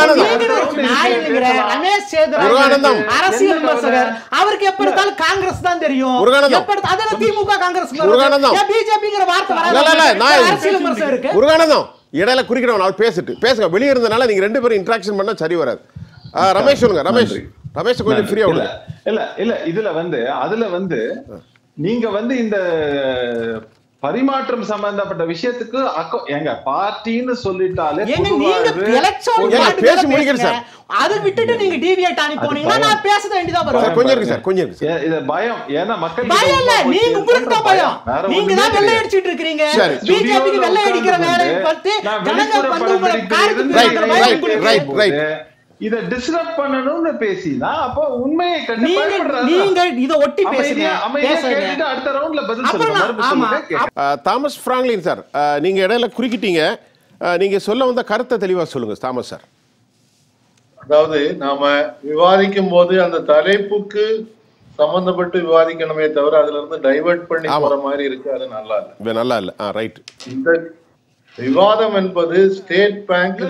S4: ரமேஷ் சேதுராமன் அரசியல் விமர்சகர். அவருக்கு எப்ப இருந்தாலும் காங்கிரஸ் தான் தெரியும். எப்ப அதல திமுக காங்கிரஸ் பிஜேபிங்கிற வார்த்தை வராது. அரசியல் விமர்சகருக்கு
S1: முருகானந்தம் இடையில குறிக்கிறவன் அவர் பேசிட்டு பேசுங்க. வெளியே இருந்தனால நீங்க ரெண்டு பேரும் இன்டராக்ஷன் பண்ணா சரி வராது. ரமேஷ் சொல்லுங்க. ரமேஷ் ரமேஷ் கொஞ்சம் ஃப்ரீயா விடுங்க.
S5: இல்ல இல்ல இதுல வந்து அதுல வந்து நீங்க வந்து இந்த பரிமாற்றம் சம்பந்தப்பட்ட விஷயத்துக்கு எங்க பார்ட்டின்னு சொல்லிட்டாலே
S1: பேசி முடிக்கிறேன் சார்.
S4: அது விட்டுட்டு நீங்க டிவியேட் ஆனி போனீங்கன்னா நான் பேச வேண்டியதா வரும்.
S1: கொஞ்சம் இருக்கு சார் கொஞ்சம் இருக்கு.
S5: இது பயம். ஏன்னா மக்கள்
S4: பயம் இல்ல நீங்க உங்களுக்கு தான் பயம். நீங்க தான் வெள்ளை அடிச்சிட்டு இருக்கீங்க. பிஜேபிக்கு வெள்ளை அடிக்கிற வேலையை பத்தி ஜனங்க வந்து உங்களை கார்த்திக்
S1: ரைட் ரைட்
S5: இத டிஸ்டர்ப் பண்ணனும்னு பேசினா அப்ப உண்மையை கண்டுபிடிக்கறீங்க.
S4: நீங்க இத ஒட்டி பேசுங்க.
S5: பேசுங்க அடுத்த ரவுண்ட்ல பதில் சொல்லுங்க.
S1: தாமஸ் பிராங்க்லின் சார் நீங்க இடையில குறுக்கிட்டீங்க. நீங்க சொல்ல வந்த கருத்தை தெளிவா சொல்லுங்க தாமஸ் சார்.
S2: அதாவது நாம விவாதிக்கும் போது அந்த தலைப்புக்கு சம்பந்தப்பட்டு விவாதிக்கணுமே தவிர அதுல இருந்து டைவர்ட் பண்ணி போற மாதிரி இருக்கு. அது நல்லா இல்ல.
S1: நல்லா இல்ல. ரைட்.
S2: இந்த விவாதம் என்பது ஸ்டேட் பேங்க்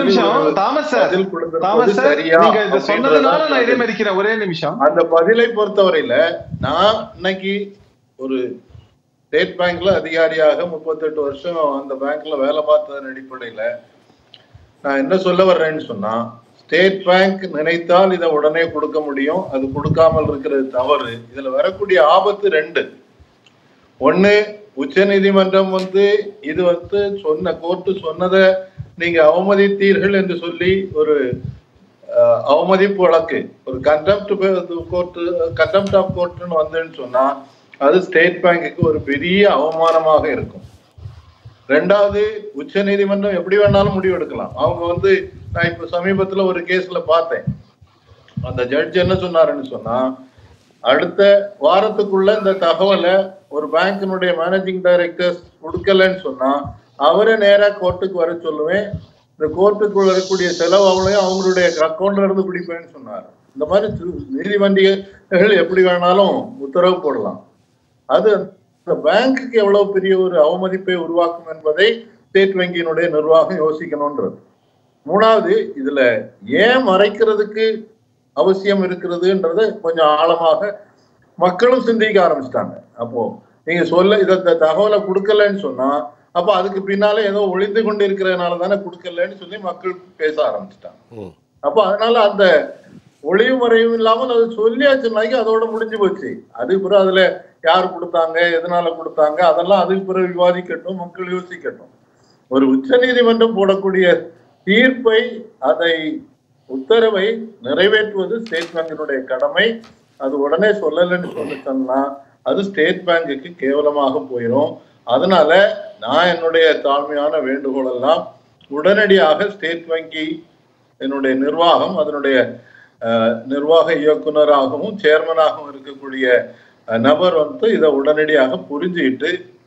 S5: ஒரே நிமிஷம்
S2: அந்த பதிலை பொறுத்தவரையில நான் இன்னைக்கு ஒரு ஸ்டேட் பேங்க்ல அதிகாரியாக முப்பத்தி எட்டு வருஷம் அந்த பேங்க்ல வேலை பார்த்ததன் அடிப்படையில நான் என்ன சொல்ல வர்றேன்னு சொன்னா ஸ்டேட் பேங்க் நினைத்தால் இதை உடனே கொடுக்க முடியும். அது கொடுக்காமல் இருக்கிறது தவறு. இதுல வரக்கூடிய ஆபத்து ரெண்டு. ஒண்ணு உச்ச நீதிமன்றம் வந்து இது வந்து சொன்ன கோர்ட்டு சொன்னதை நீங்க அவமதித்தீர்கள் என்று சொல்லி ஒரு அவமதிப்பு வழக்கு ஒரு கண்டெம்ட் கோர்ட் கண்டெம்ட் ஆஃப் கோர்ட்னு வந்தேன்னு சொன்னா அது ஸ்டேட் பேங்குக்கு ஒரு பெரிய அவமானமாக இருக்கும். ரெண்டாவது உச்ச நீதிமன்றம் எப்படி வேணாலும் முடிவு எடுக்கலாம். அவங்க வந்து நான் இப்ப சமீபத்துல ஒரு கேஸ்ல பார்த்தேன். அந்த ஜட்ஜ் என்ன சொன்னாருன்னு சொன்னா அடுத்த வாரத்துக்குள்ள இந்த தகவலை ஒரு பேங்கினுடைய மேனேஜிங் டைரக்டர் கொடுக்கலன்னு சொன்னா அவரை நேரா கோர்ட்டுக்கு வர சொல்லுவேன். இந்த கோர்ட்டுக்கு வரக்கூடிய செலவு அவளையும் அவங்களுடைய அக்கௌண்ட்ல இருந்து பிடிப்பேன்னு சொன்னார். இந்த மாதிரி நீதிமன்றங்கள் எப்படி வேணாலும் உத்தரவு போடலாம். அது இந்த பேங்குக்கு எவ்வளவு பெரிய ஒரு அவமதிப்பை உருவாக்கும் என்பதை ஸ்டேட் வங்கியினுடைய நிர்வாகம் யோசிக்கணும்ன்றது. மூணாவது இதுல ஏன் மறைக்கிறதுக்கு அவசியம் இருக்கிறதுன்றத கொஞ்சம் ஆழமாக மக்களும் சிந்திக்க ஆரம்பிச்சிட்டாங்க. அப்போ நீங்க சொல்ல இத தகவலை கொடுக்கலன்னு சொன்னா அப்ப அதுக்கு பின்னால ஏதோ ஒளிந்து கொண்டு இருக்கிறதுனால தானே கொடுக்கலன்னு சொல்லி மக்கள் பேச ஆரம்பிச்சிட்டாங்க. அப்ப அதனால அந்த ஒளிவு முறையும் இல்லாமல் அது சொல்லியாச்சுனாக்கி அதோட முடிஞ்சு போச்சு. அதுக்கு பிறகு அதுல யார் கொடுத்தாங்க எதனால கொடுத்தாங்க அதெல்லாம் அதுக்கு பிறகு விவாதிக்கட்டும், மக்கள் யோசிக்கட்டும். ஒரு உச்ச நீதிமன்றம் போடக்கூடிய தீர்ப்பை அதை உத்தரவை நிறைவேற்றுவது ஸ்டேட் பேங்கினுடைய கடமை. அது உடனே சொல்லலைன்னு சொன்னா அது ஸ்டேட் பேங்குக்கு கேவலமாக போயிடும். அதனால நான் என்னுடைய தாழ்மையான வேண்டுகோள் எல்லாம் உடனடியாக ஸ்டேட் வங்கி என்னுடைய நிர்வாகம், அதனுடைய நிர்வாக இயக்குனராகவும் சேர்மனாகவும் இருக்கக்கூடிய நபர் வந்து இதை உடனடியாக புரிஞ்சுக்கிட்டு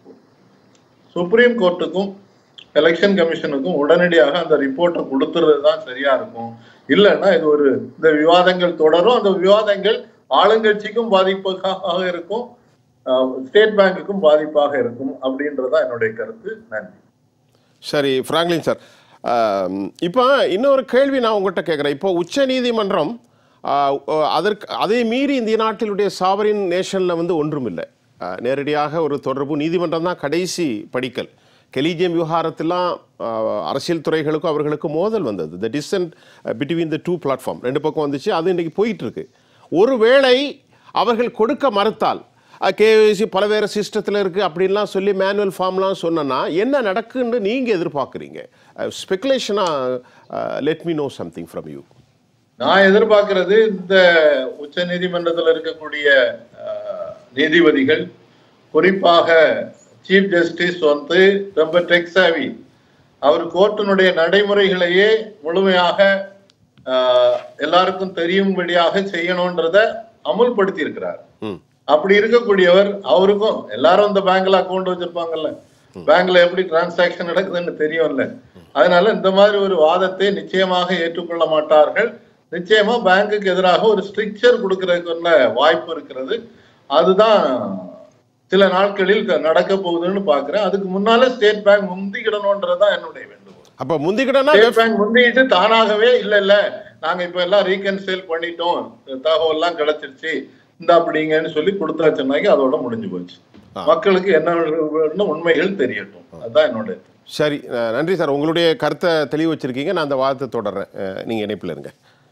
S2: சுப்ரீம் கோர்ட்டுக்கும் எலெக்ஷன் கமிஷனுக்கும் உடனடியாக அந்த ரிப்போர்ட்டை கொடுத்துறது தான் சரியா இருக்கும். இல்லைன்னா இது ஒரு இந்த விவாதங்கள் தொடரும். அந்த விவாதங்கள் ஆளுங்கட்சிக்கும் பாதிப்பாக இருக்கும், ஸ்டேட் பேங்குக்கும் பாதிப்பாக இருக்கும் அப்படின்றதான் என்னுடைய கருத்து. நன்றி.
S1: சரி பிராங்க்லின் சார், இப்போ இன்னொரு கேள்வி நான் உங்கள்கிட்ட கேட்குறேன். இப்போ உச்ச நீதிமன்றம் அதற்கு அதை மீறி இந்திய நாட்டினுடைய சாவரின் நேஷனில் வந்து ஒன்றும் இல்லை, நேரடியாக ஒரு தொடர்பு நீதிமன்றம் தான் கடைசி படிக்கல். கெலிஜியம் விவகாரத்திலாம் அரசியல் துறைகளுக்கும் அவர்களுக்கு மோதல் வந்தது. The distant between the two platform ரெண்டு பக்கம் வந்துச்சு. அது இன்றைக்கி போயிட்டுருக்கு. ஒருவேளை அவர்கள் கொடுக்க மறுத்தால் கேஒய்சி பலவேறு சிஸ்டத்தில் இருக்குது அப்படின்லாம் சொல்லி மேனுவல் ஃபார்ம்லாம் சொன்னா என்ன நடக்குன்னு நீங்கள் எதிர்பார்க்குறீங்க? ஸ்பெகுலேஷனாக let me know something from you.
S2: நான் எதிர்பார்க்கறது இந்த உச்ச நீதிமன்றத்தில் இருக்கக்கூடிய நீதிபதிகள், குறிப்பாக சீஃப் ஜஸ்டிஸ் வந்து ரொம்ப டெக்ஸாவி, அவர் கோர்ட்டினுடைய நடைமுறைகளையே முழுமையாக எல்லாருக்கும் தெரியும்படியாக செய்யணும்ன்றத அமுல்படுத்தி இருக்கிறார். அப்படி இருக்கக்கூடியவர், அவருக்கும் எல்லாரும் இந்த பேங்க்ல அக்கௌண்ட் வச்சிருப்பாங்கல்ல, பேங்க்ல எப்படி டிரான்சாக்சன் நடக்குதுன்னு தெரியும்ல. அதனால இந்த மாதிரி ஒரு வாதத்தை நிச்சயமாக ஏற்றுக்கொள்ள மாட்டார்கள். நிச்சயமா பேங்குக்கு எதிராக ஒரு ஸ்ட்ரிக்சர் கொடுக்கறதுக்கு வாய்ப்பு இருக்கிறது. அதுதான் சில நாட்களில் நடக்க போகுதுன்னு பாக்குறேன். அதுக்கு முன்னால ஸ்டேட் பேங்க் முந்திக்கிடணும்ன்றதுதான் என்னுடைய வேண்டுகோள்.
S1: அப்ப முந்திக்கிட்டா
S2: ஸ்டேட் பேங்க் முந்திக்கிட்டு தானாகவே இல்ல இல்ல நாங்க இப்ப எல்லாம் ரீகன்சைல் பண்ணிட்டோம், தகவல் எல்லாம் கிடைச்சிருச்சு இந்த அப்படிங்கன்னு சொல்லி கொடுத்தாச்சுன்னாக்கி அதோட முடிஞ்சு போச்சு. மக்களுக்கு என்ன உண்மைகள் தெரியட்டும். அதுதான் என்னுடைய.
S1: சரி, நன்றி சார். உங்களுடைய கருத்தை தெளிவு வச்சிருக்கீங்க. நான் அந்த வாதத்தை தொடர்றேன். நீங்க இணைப்பில் இருங்க.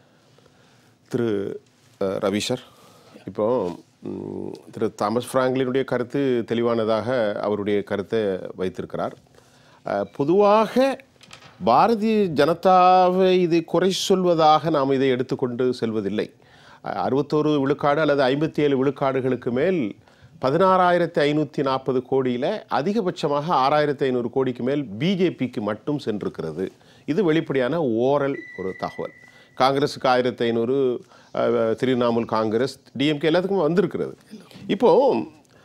S1: திரு ரவி சார், இப்போ திரு தாமஸ் பிராங்க்லினுடைய கருத்து தெளிவானதாக அவருடைய கருத்தை வைத்திருக்கிறார். பொதுவாக பாரதிய ஜனதாவை இது குறை சொல்வதாக நாம் இதை எடுத்துக்கொண்டு செல்வதில்லை. அறுபத்தோரு விழுக்காடு அல்லது ஐம்பத்தி ஏழு விழுக்காடுகளுக்கு மேல் பதினாறாயிரத்தி ஐநூற்றி நாற்பது கோடியில் அதிகபட்சமாக ஆறாயிரத்தி ஐநூறு கோடிக்கு மேல் பிஜேபிக்கு மட்டும் சென்றிருக்கிறது. இது வெளிப்படையான ஓரல் ஒரு தகவல். காங்கிரஸுக்கு ஆயிரத்தி ஐநூறு, திரிணாமுல் காங்கிரஸ், டிஎம்கே எல்லாத்துக்குமே வந்திருக்கிறது. இப்போது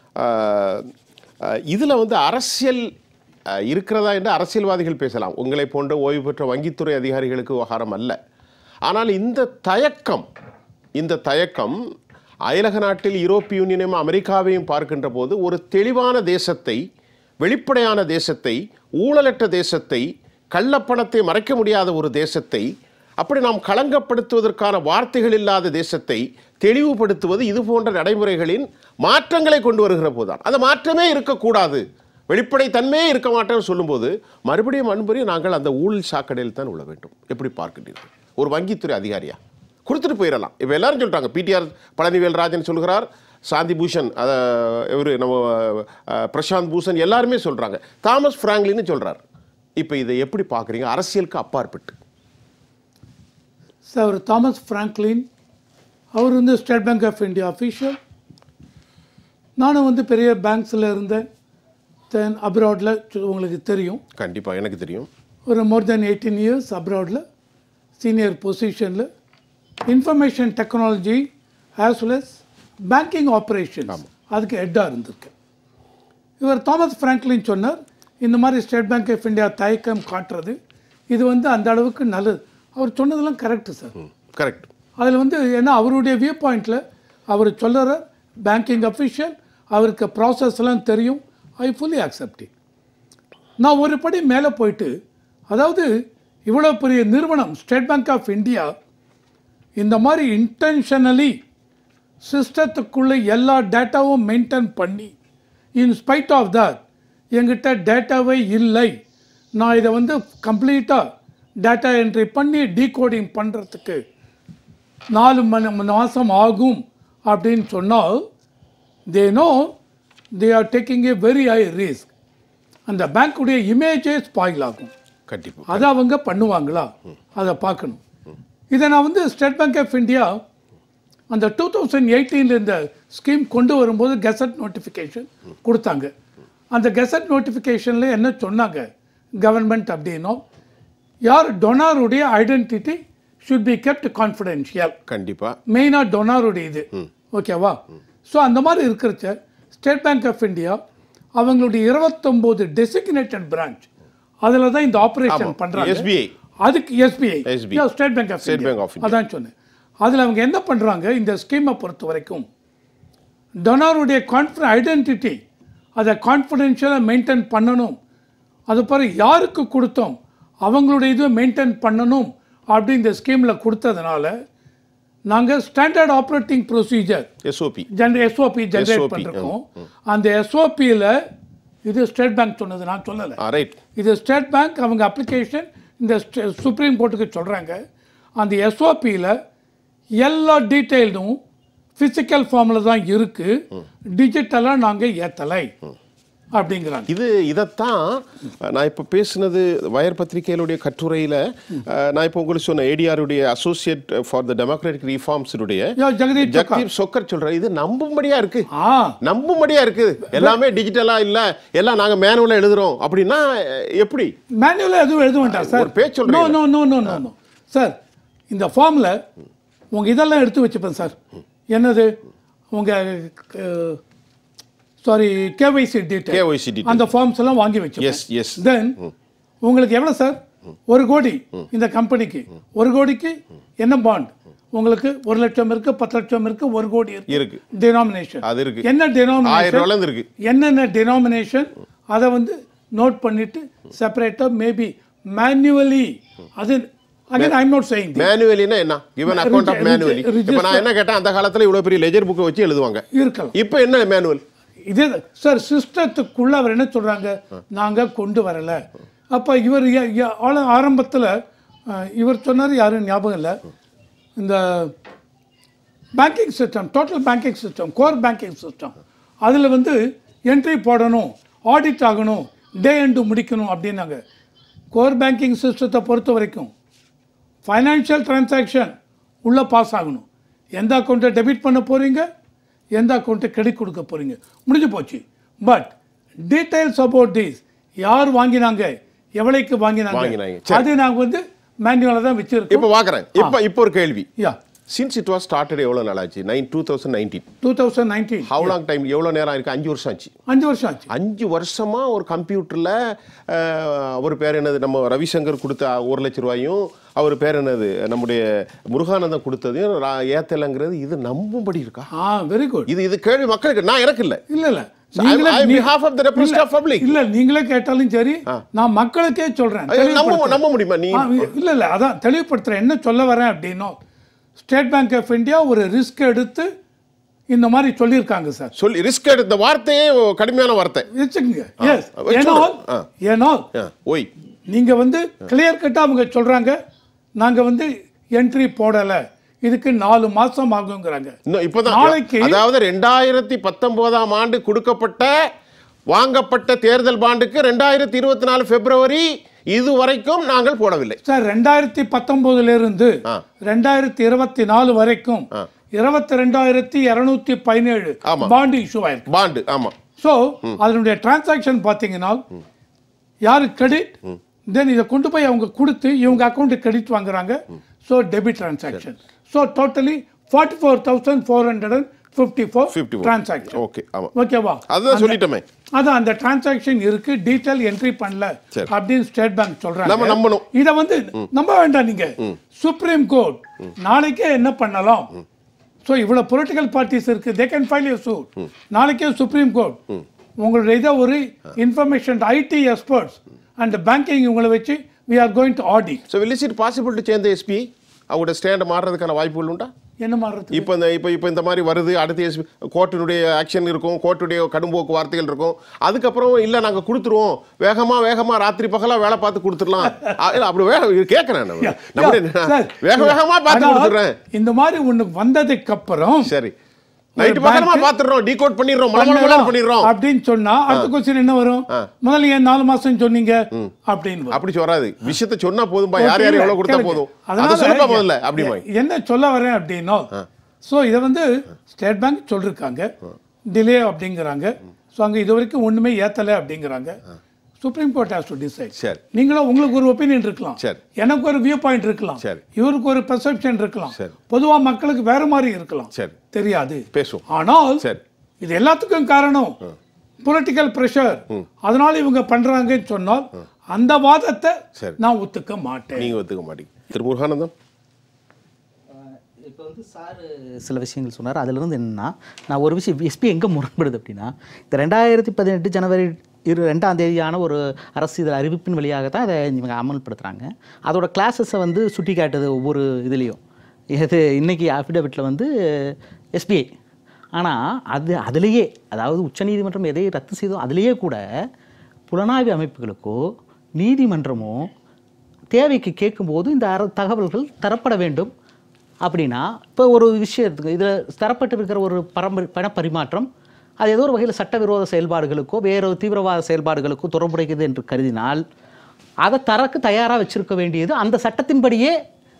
S1: இதில் வந்து அரசியல் இருக்கிறதா என்று அரசியல்வாதிகள் பேசலாம். உங்களை போன்ற ஓய்வு பெற்ற வங்கித்துறை அதிகாரிகளுக்கு விவகாரம் அல்ல. ஆனால் இந்த தயக்கம் இந்த தயக்கம் அயலக நாட்டில் யூரோப்பிய யூனியனையும் அமெரிக்காவையும் பார்க்கின்ற போது ஒரு தெளிவான தேசத்தை, வெளிப்படையான தேசத்தை, ஊழலற்ற தேசத்தை, கள்ளப்பணத்தை மறைக்க முடியாத ஒரு தேசத்தை, அப்படி நாம் களங்கப்படுத்துவதற்கான வார்த்தைகள் இல்லாத தேசத்தை தெளிவுபடுத்துவது இது போன்ற நடைமுறைகளின் மாற்றங்களை கொண்டு வருகிற போதுதான். அந்த மாற்றமே இருக்கக்கூடாது, வெளிப்படை தன்மையே இருக்க மாட்டேன்னு சொல்லும்போது மறுபடியும் மறுபடியும் நாங்கள் அந்த ஊழல் சாக்கடையில் தான் உள்ள வேண்டும். எப்படி பார்க்கின்றீர்கள்? ஒரு வங்கித்துறை அதிகாரியா கொடுத்துட்டு போயிடலாம். இப்போ எல்லாரும் சொல்லிட்டாங்க. பிடிஆர் பழனிவேல் ராஜன் சொல்கிறார், சாந்தி பூஷன், இவர் நம்ம பிரசாந்த் பூஷன் எல்லாருமே சொல்கிறாங்க, தாமஸ் பிராங்க்லின்னு சொல்கிறார். இப்போ இதை எப்படி பார்க்குறீங்க அரசியலுக்கு அப்பாற்பட்டு?
S3: சார், தாமஸ் பிராங்க்லின் அவர் வந்து state bank of India official. நானும் வந்து பெரிய பேங்க்ஸில் இருந்தேன். தென் அப்ராடில் உங்களுக்கு தெரியும்.
S1: கண்டிப்பாக எனக்கு தெரியும்.
S3: ஒரு மோர் தென் எயிட்டீன் இயர்ஸ் அப்ராடில் சீனியர் பொசிஷனில் information technology as well as banking operations அதுக்கு ஹெட்டாக இருந்திருக்கு. இவர் தாமஸ் பிராங்க்லின் சொன்னார், இந்த மாதிரி ஸ்டேட் பேங்க் ஆஃப் இந்தியா தயக்கம் காட்டுறது இது வந்து அந்த அளவுக்கு நல்லது. அவர் சொன்னதெல்லாம் கரெக்டு சார்,
S1: கரெக்ட்.
S3: அதில் வந்து ஏன்னா அவருடைய வியூ பாயிண்டில் அவர் சொல்லுற பேங்கிங் அஃபிஷியல், அவருக்கு ப்ராசஸ்லாம் தெரியும். I fully accept it. நான் ஒரு படி மேலே போயிட்டு, அதாவது இவ்வளோ பெரிய நிறுவனம் ஸ்டேட் பேங்க் ஆஃப் இந்தியா இந்த மாதிரி இன்டென்ஷனலி சிஸ்டத்துக்குள்ளே எல்லா டேட்டாவும் மெயின்டைன் பண்ணி, இன் ஸ்பைட் ஆஃப் தட் என்கிட்ட டேட்டாவே இல்லை, நான் இதை வந்து கம்ப்ளீட்டாக டேட்டா என்ட்ரி பண்ணி டீகோடிங் பண்ணுறதுக்கு நாலு மணி மாதம் ஆகும் அப்படின்னு சொன்னால், they know they are taking a very high risk. அந்த பேங்க்குடைய இமேஜே ஸ்பாயில் ஆகும்.
S1: கண்டிப்பாக
S3: அதை அவங்க பண்ணுவாங்களா அதை பார்க்கணும். இதை நான் வந்து ஸ்டேட் பேங்க் ஆஃப் இந்தியா அந்த டூ தௌசண்ட் எயிட்டீனில் இந்த ஸ்கீம் கொண்டு வரும்போது கெசட் நோட்டிஃபிகேஷன் கொடுத்தாங்க. அந்த கெசட் நோட்டிஃபிகேஷனில் என்ன சொன்னாங்க கவர்மெண்ட் அப்படின்னும், யார் டொனாருடைய identity should be kept confidential.
S1: கண்டிப்பாக
S3: மெயினாக டொனாருடைய இது ஓகேவா. ஸோ அந்த மாதிரி இருக்கிறச்ச ஸ்டேட் பேங்க் ஆஃப் இந்தியா அவங்களுடைய இருபத்தொம்போது டெசிக்னேட்டட் பிரான்ச் அதில் தான் இந்த ஆப்ரேஷன் பண்ணுறாங்க.
S1: எஸ்பிஐ
S3: அதுக்கு SBI state bank of
S1: state bank of India
S3: அதான் சொன்னேன். அதில் அவங்க என்ன பண்ணுறாங்க, இந்த ஸ்கீமை பொறுத்த வரைக்கும் டொனாருடைய கான்ஃபிட ஐடென்டிட்டி அதை கான்ஃபிடென்ஷியலாக மெயின்டைன் பண்ணணும். அது பிறகு யாருக்கு கொடுத்தோம் அவங்களுடைய இதுவை மெயின்டைன் பண்ணணும் அப்படி இந்த ஸ்கீமில் கொடுத்ததுனால நாங்கள் standard operating procedure
S1: SOP
S3: gen SOP generate பண்ணிருக்கோம். அந்த எஸ்ஓபியில் இது ஸ்டேட் பேங்க் சொன்னது, நான் சொல்லலை.
S1: ரைட்,
S3: இது ஸ்டேட் பேங்க் அவங்க அப்ளிகேஷன் இந்த சுப்ரீம் கோர்ட்டுக்கு சொல்கிறாங்க. அந்த எஸ்ஓபியில் எல்லா டீட்டெயிலும் ஃபிசிக்கல் ஃபார்மில் தான் இருக்குது, டிஜிட்டலாக நாங்கள் ஏற்றலை அப்படிங்கிறாங்க.
S1: இது இதைத்தான் நான் இப்போ பேசுனது வயர் பத்திரிகையிலுடைய கட்டுரையில் நான் இப்போ உங்களுக்கு சொன்ன ஏடிஆருடைய அசோசியேட் ஃபார் த டெமோக்ராட்டிக் ரீஃபார்ம்ஸுடைய
S3: ஜெகதீப்
S1: ஜெகதீப் சொக்கர் சொல்கிறேன். இது நம்பும்படியா இருக்கு,
S3: ஆ
S1: நம்பும்படியா இருக்கு. எல்லாமே டிஜிட்டலா இல்ல, எல்லாம் நாங்க மேனுவலா எழுதுறோம் அப்படின்னா எப்படி?
S3: மேனுவலாக எதுவும் எழுத வேண்டாம் சார்.
S1: ஒரு பேச்சு
S3: நோ
S1: சொல்றீங்க.
S3: No no no no no sir, இந்த ஃபார்மில் உங்கள் இதெல்லாம் எடுத்து வச்சுப்பேன் சார். என்னது உங்கள் sorry KYC detail,
S1: KYC detail
S3: அந்த ஃபார்ம்ஸ் எல்லாம் வாங்கி வச்சு.
S1: எஸ் எஸ்
S3: தென் உங்களுக்கு எவ்வளோ சார்? ஒரு கோடி இந்த கம்பெனிக்கு, ஒரு கோடிக்கு என்ன பாண்ட் உங்களுக்கு? ஒரு லட்சம் இருக்கு, பத்து லட்சம் இருக்கு, ஒரு கோடி
S1: இருக்கு.
S3: டினாமினேஷன்
S1: அது இருக்கு.
S3: என்ன
S1: ஆயிரம்
S3: டினாமினேஷன்
S1: ரூபாயில இருக்கு.
S3: என்னென்ன டினாமினேஷன் அதை வந்து நோட் பண்ணிட்டு செப்பரேட்டாக மேபி மேனுவலி. அது again I'm not saying this.
S1: மேனுவலினா என்ன? given account of manually. இப்போ நான் என்ன கேட்டேன், அந்த காலத்துல இவ்வளவு பெரிய லெஜர் புக் வச்சு எழுதுவாங்க,
S3: இருக்கலாம்.
S1: இப்போ என்ன மேனுவல்?
S3: இதே சார் சிஸ்டத்துக்குள்ள அவர் என்ன சொல்றாங்க, நாங்க கொண்டு வரல. அப்ப இவர் ஆரம்பத்தில் இவர் சொன்னார், யாரும் ஞாபகம் இல்லை, இந்த banking system, total banking system, core banking system, அதில் வந்து என்ட்ரி போடணும், ஆடிட் ஆகணும், டே எண்டு முடிக்கணும் அப்படின்னாங்க. கோர் பேங்கிங் சிஸ்டத்தை பொறுத்த வரைக்கும் ஃபைனான்ஷியல் டிரான்சாக்ஷன் உள்ளே பாஸ் ஆகணும். எந்த அக்கௌண்ட்டை டெபிட் பண்ண போகிறீங்க, எந்த அக்கௌண்ட்டை கிரெடிட் கொடுக்க போகிறீங்க, முடிஞ்சு போச்சு. பட் டீடைல்ஸ் அபவுட் திஸ், யார் வாங்கினாங்க, எவ்வளோக்கு வாங்கினாங்க, அது நாங்கள் வந்து மேனுவலாக தான் வச்சுருக்கோம்.
S1: இப்போ பார்க்குறேன். இப்போ இப்போ ஒரு கேள்வி.
S3: யா
S1: since it was started எவ்வளோ நாள் ஆச்சு? Nine two thousand nineteen
S3: two thousand nineteen
S1: how long time, எவ்வளோ நேரம் ஆயிருக்கு? அஞ்சு வருஷம் ஆச்சு.
S3: அஞ்சு வருஷம் ஆச்சு.
S1: அஞ்சு வருஷமா ஒரு கம்ப்யூட்டரில் அவர் பேர் என்னது, நம்ம ரவிசங்கர் கொடுத்த ஒரு லட்ச ரூபாயும் அவர் பேர் என்னது நம்முடைய முருகானந்தம் கொடுத்ததையும் ஏத்தலைங்கிறது, இது நம்பும்படி இருக்கா?
S3: ஆ வெரி குட்.
S1: இது இது கேள்வி மக்களுக்கு, நான் எனக்கு இல்லை.
S3: இல்லை இல்லை
S1: இல்ல
S3: நீங்களே கேட்டாலும் சரி, நான் மக்களுக்கே சொல்றேன்.
S1: நம்ப முடியுமா நீ?
S3: இல்ல இல்ல அதான் தெளிவுபடுத்துறேன். என்ன சொல்ல வரேன் அப்படின்னா, ஸ்டேட் பேங்க் ஆஃப் இந்தியா ஒரு ரிஸ்க் எடுத்து இந்த மாதிரி சொல்லியிருக்காங்க சார்.
S1: சொல்லி ரிஸ்க் எடுத்த வார்த்தையே கடுமையான வார்த்தை
S3: வச்சுக்கோங்க. எஸ் ஏனோ ஏனோ
S1: ஓய்
S3: நீங்க வந்து கிளியர் கட்டா அவங்க சொல்றாங்க, நாங்க வந்து என்ட்ரி போடல, இதுக்கு நாலு மாசம் ஆகுங்கிறாங்க.
S1: இப்பதான் அதாவது ரெண்டாயிரத்தி பத்தொன்பதாம் ஆண்டு கொடுக்கப்பட்ட வாங்கப்பட்ட தேர்தல் பாண்டுக்கு ரெண்டாயிரத்தி இருபத்தி நாலு பிப்ரவரி இது வரைக்கும் நாங்கள் போடவில்லை
S3: சார். ரெண்டாயிரத்தி பத்தொன்பதுல இருந்து ரெண்டாயிரத்தி இருபத்தி நாலு வரைக்கும் இருபத்தி ரெண்டாயிரத்தி இருநூத்தி பதினேழு பாண்டு இஷ்யூ ஆயிருக்கு.
S1: பாண்டு ஆமா.
S3: ஸோ அதனுடைய டிரான்சாக்ஷன் பார்த்தீங்கன்னா யாரு கிரெடிட், தென் இதை கொண்டு போய் அவங்க கொடுத்து இவங்க அக்கௌண்ட்டு கிரெடிட் வாங்குறாங்க. So debit transaction. So totally forty four thousand four hundred and fifty four transaction.
S1: Okay ஆமாம்
S3: ஓகேவா?
S1: அதான் சொல்லிட்டோமே.
S3: அதான் அந்த டிரான்சாக்ஷன் இருக்கு, டீடைல் என்ட்ரி பண்ணல அப்படின்னு ஸ்டேட் பேங்க் சொல்றாங்க.
S1: நம்ம நம்பணும்.
S3: இதை வந்து நம்ப வேண்டாம் நீங்க. சுப்ரீம் கோர்ட் நாளைக்கே என்ன பண்ணலாம்? ஸோ இவ்வளோ பொலிட்டிக்கல் பார்ட்டிஸ் இருக்கு, they can file a suit. நாளைக்கே சுப்ரீம் கோர்ட் உங்களுடைய இதை ஒரு information IT experts and banking உங்களை வச்சு we are going to audit.
S1: So will it possible to change the S P I? அவங்களோட ஸ்டாண்ட் மாறுறதுக்கான வாய்ப்புகள் உண்டா?
S3: என்ன மாறுறது?
S1: இப்போ இந்த இப்போ இப்போ இந்த மாதிரி வருது, அடுத்த எஸ்பி கோர்ட்டினுடைய ஆக்ஷன் இருக்கும், கோர்ட்டுடைய கடும்போக்கு வார்த்தைகள் இருக்கும். அதுக்கப்புறம் இல்லை நாங்கள் கொடுத்துருவோம், வேகமாக வேகமாக ராத்திரி பகலாக வேலை பார்த்து கொடுத்துடலாம். அப்படி வேக கேட்குறேன், வேக வேகமாக பார்த்து கொடுத்துட்றேன்.
S3: இந்த மாதிரி ஒன்று வந்ததுக்கு அப்புறம்
S1: சரி நைட் பகலமா பாத்துறோம், டீகோட் பண்ணிரோம், மலமலமல பண்ணிரோம்
S3: அப்படினு சொன்னா அடுத்த क्वेश्चन என்ன வரும்? முதல்ல ஏன் நாலு மாசம் சொன்னீங்க அப்படினு.
S1: அப்படி சொல்லாது, விஷயத்தை சொன்னா போதும்பா, யார் யார் எவ்வளவு கொடுத்தா போதும், அத சொல்லுப்பா முதல்ல. அப்படி
S3: என்ன சொல்ல வரேன் அப்படினா, ஸோ இதை வந்து ஸ்டேட் பேங்க் சொல்லியிருக்காங்க டிலே அப்படிங்கிறாங்க. ஸோ அங்கே இது வரைக்கும் ஒன்றுமே ஏற்றலை அப்படிங்கிறாங்க. Supreme court has to decide.
S1: சரி,
S3: நீங்களும் உங்களுக்கு ஒரு ஒப்பீனியன் இருக்கலாம்,
S1: சரி,
S3: எனக்கு ஒரு வியூ பாயிண்ட் இருக்கலாம்,
S1: சரி,
S3: இவருக்கு ஒரு பெர்செப்ஷன் இருக்கலாம்,
S1: சரி,
S3: பொதுவாக மக்களுக்கு வேற மாதிரி இருக்கலாம்,
S1: சரி,
S3: தெரியாது
S1: பேசுவோம்.
S3: ஆனால்
S1: சரி,
S3: இது எல்லாத்துக்கும் காரணம் பொலிட்டிக்கல் ப்ரெஷர், அதனால இவங்க பண்றாங்கன்னு சொன்னால் அந்த வாதத்தை நான் ஒத்துக்க மாட்டேன்.
S1: நீங்க ஒத்துக்க மாட்டீங்க. திரு முருகானந்தம்,
S4: இப்போ வந்து சார் சில விஷயங்கள் சொன்னார். அதிலிருந்து என்னன்னா, நான் ஒரு விஷயம் எஸ்பி எங்கே முரண்படுது அப்படின்னா, இந்த ரெண்டாயிரத்தி பதினெட்டு ஜனவரி இரு ரெண்டாம் தேதியான ஒரு அரசு இதில் அறிவிப்பின் வழியாக தான் இதை இவங்க அமல்படுத்துகிறாங்க. அதோட கிளாஸஸை வந்து சுட்டி காட்டுது ஒவ்வொரு இதுலேயும். இது இன்றைக்கி அஃபிடவிட்டில் வந்து எஸ்பிஐ. ஆனால் அது அதுலேயே, அதாவது உச்சநீதிமன்றம் எதை ரத்து செய்தோ அதுலேயே கூட புலனாய்வு அமைப்புகளுக்கோ நீதிமன்றமோ தேவைக்கு கேட்கும்போது இந்த அற தகவல்கள் தரப்பட வேண்டும் அப்படின்னா, இப்போ ஒரு விஷயத்துக்கு இதில் தரப்பட்டு இருக்கிற ஒரு பரம்பரை பண பரிமாற்றம் அது ஏதோ ஒரு வகையில் சட்டவிரோத செயல்பாடுகளுக்கோ வேறு தீவிரவாத செயல்பாடுகளுக்கோ தொடர்புடையது என்று கருதினால் அதை தரக்கு தயாராக வச்சிருக்க வேண்டியது அந்த சட்டத்தின்படியே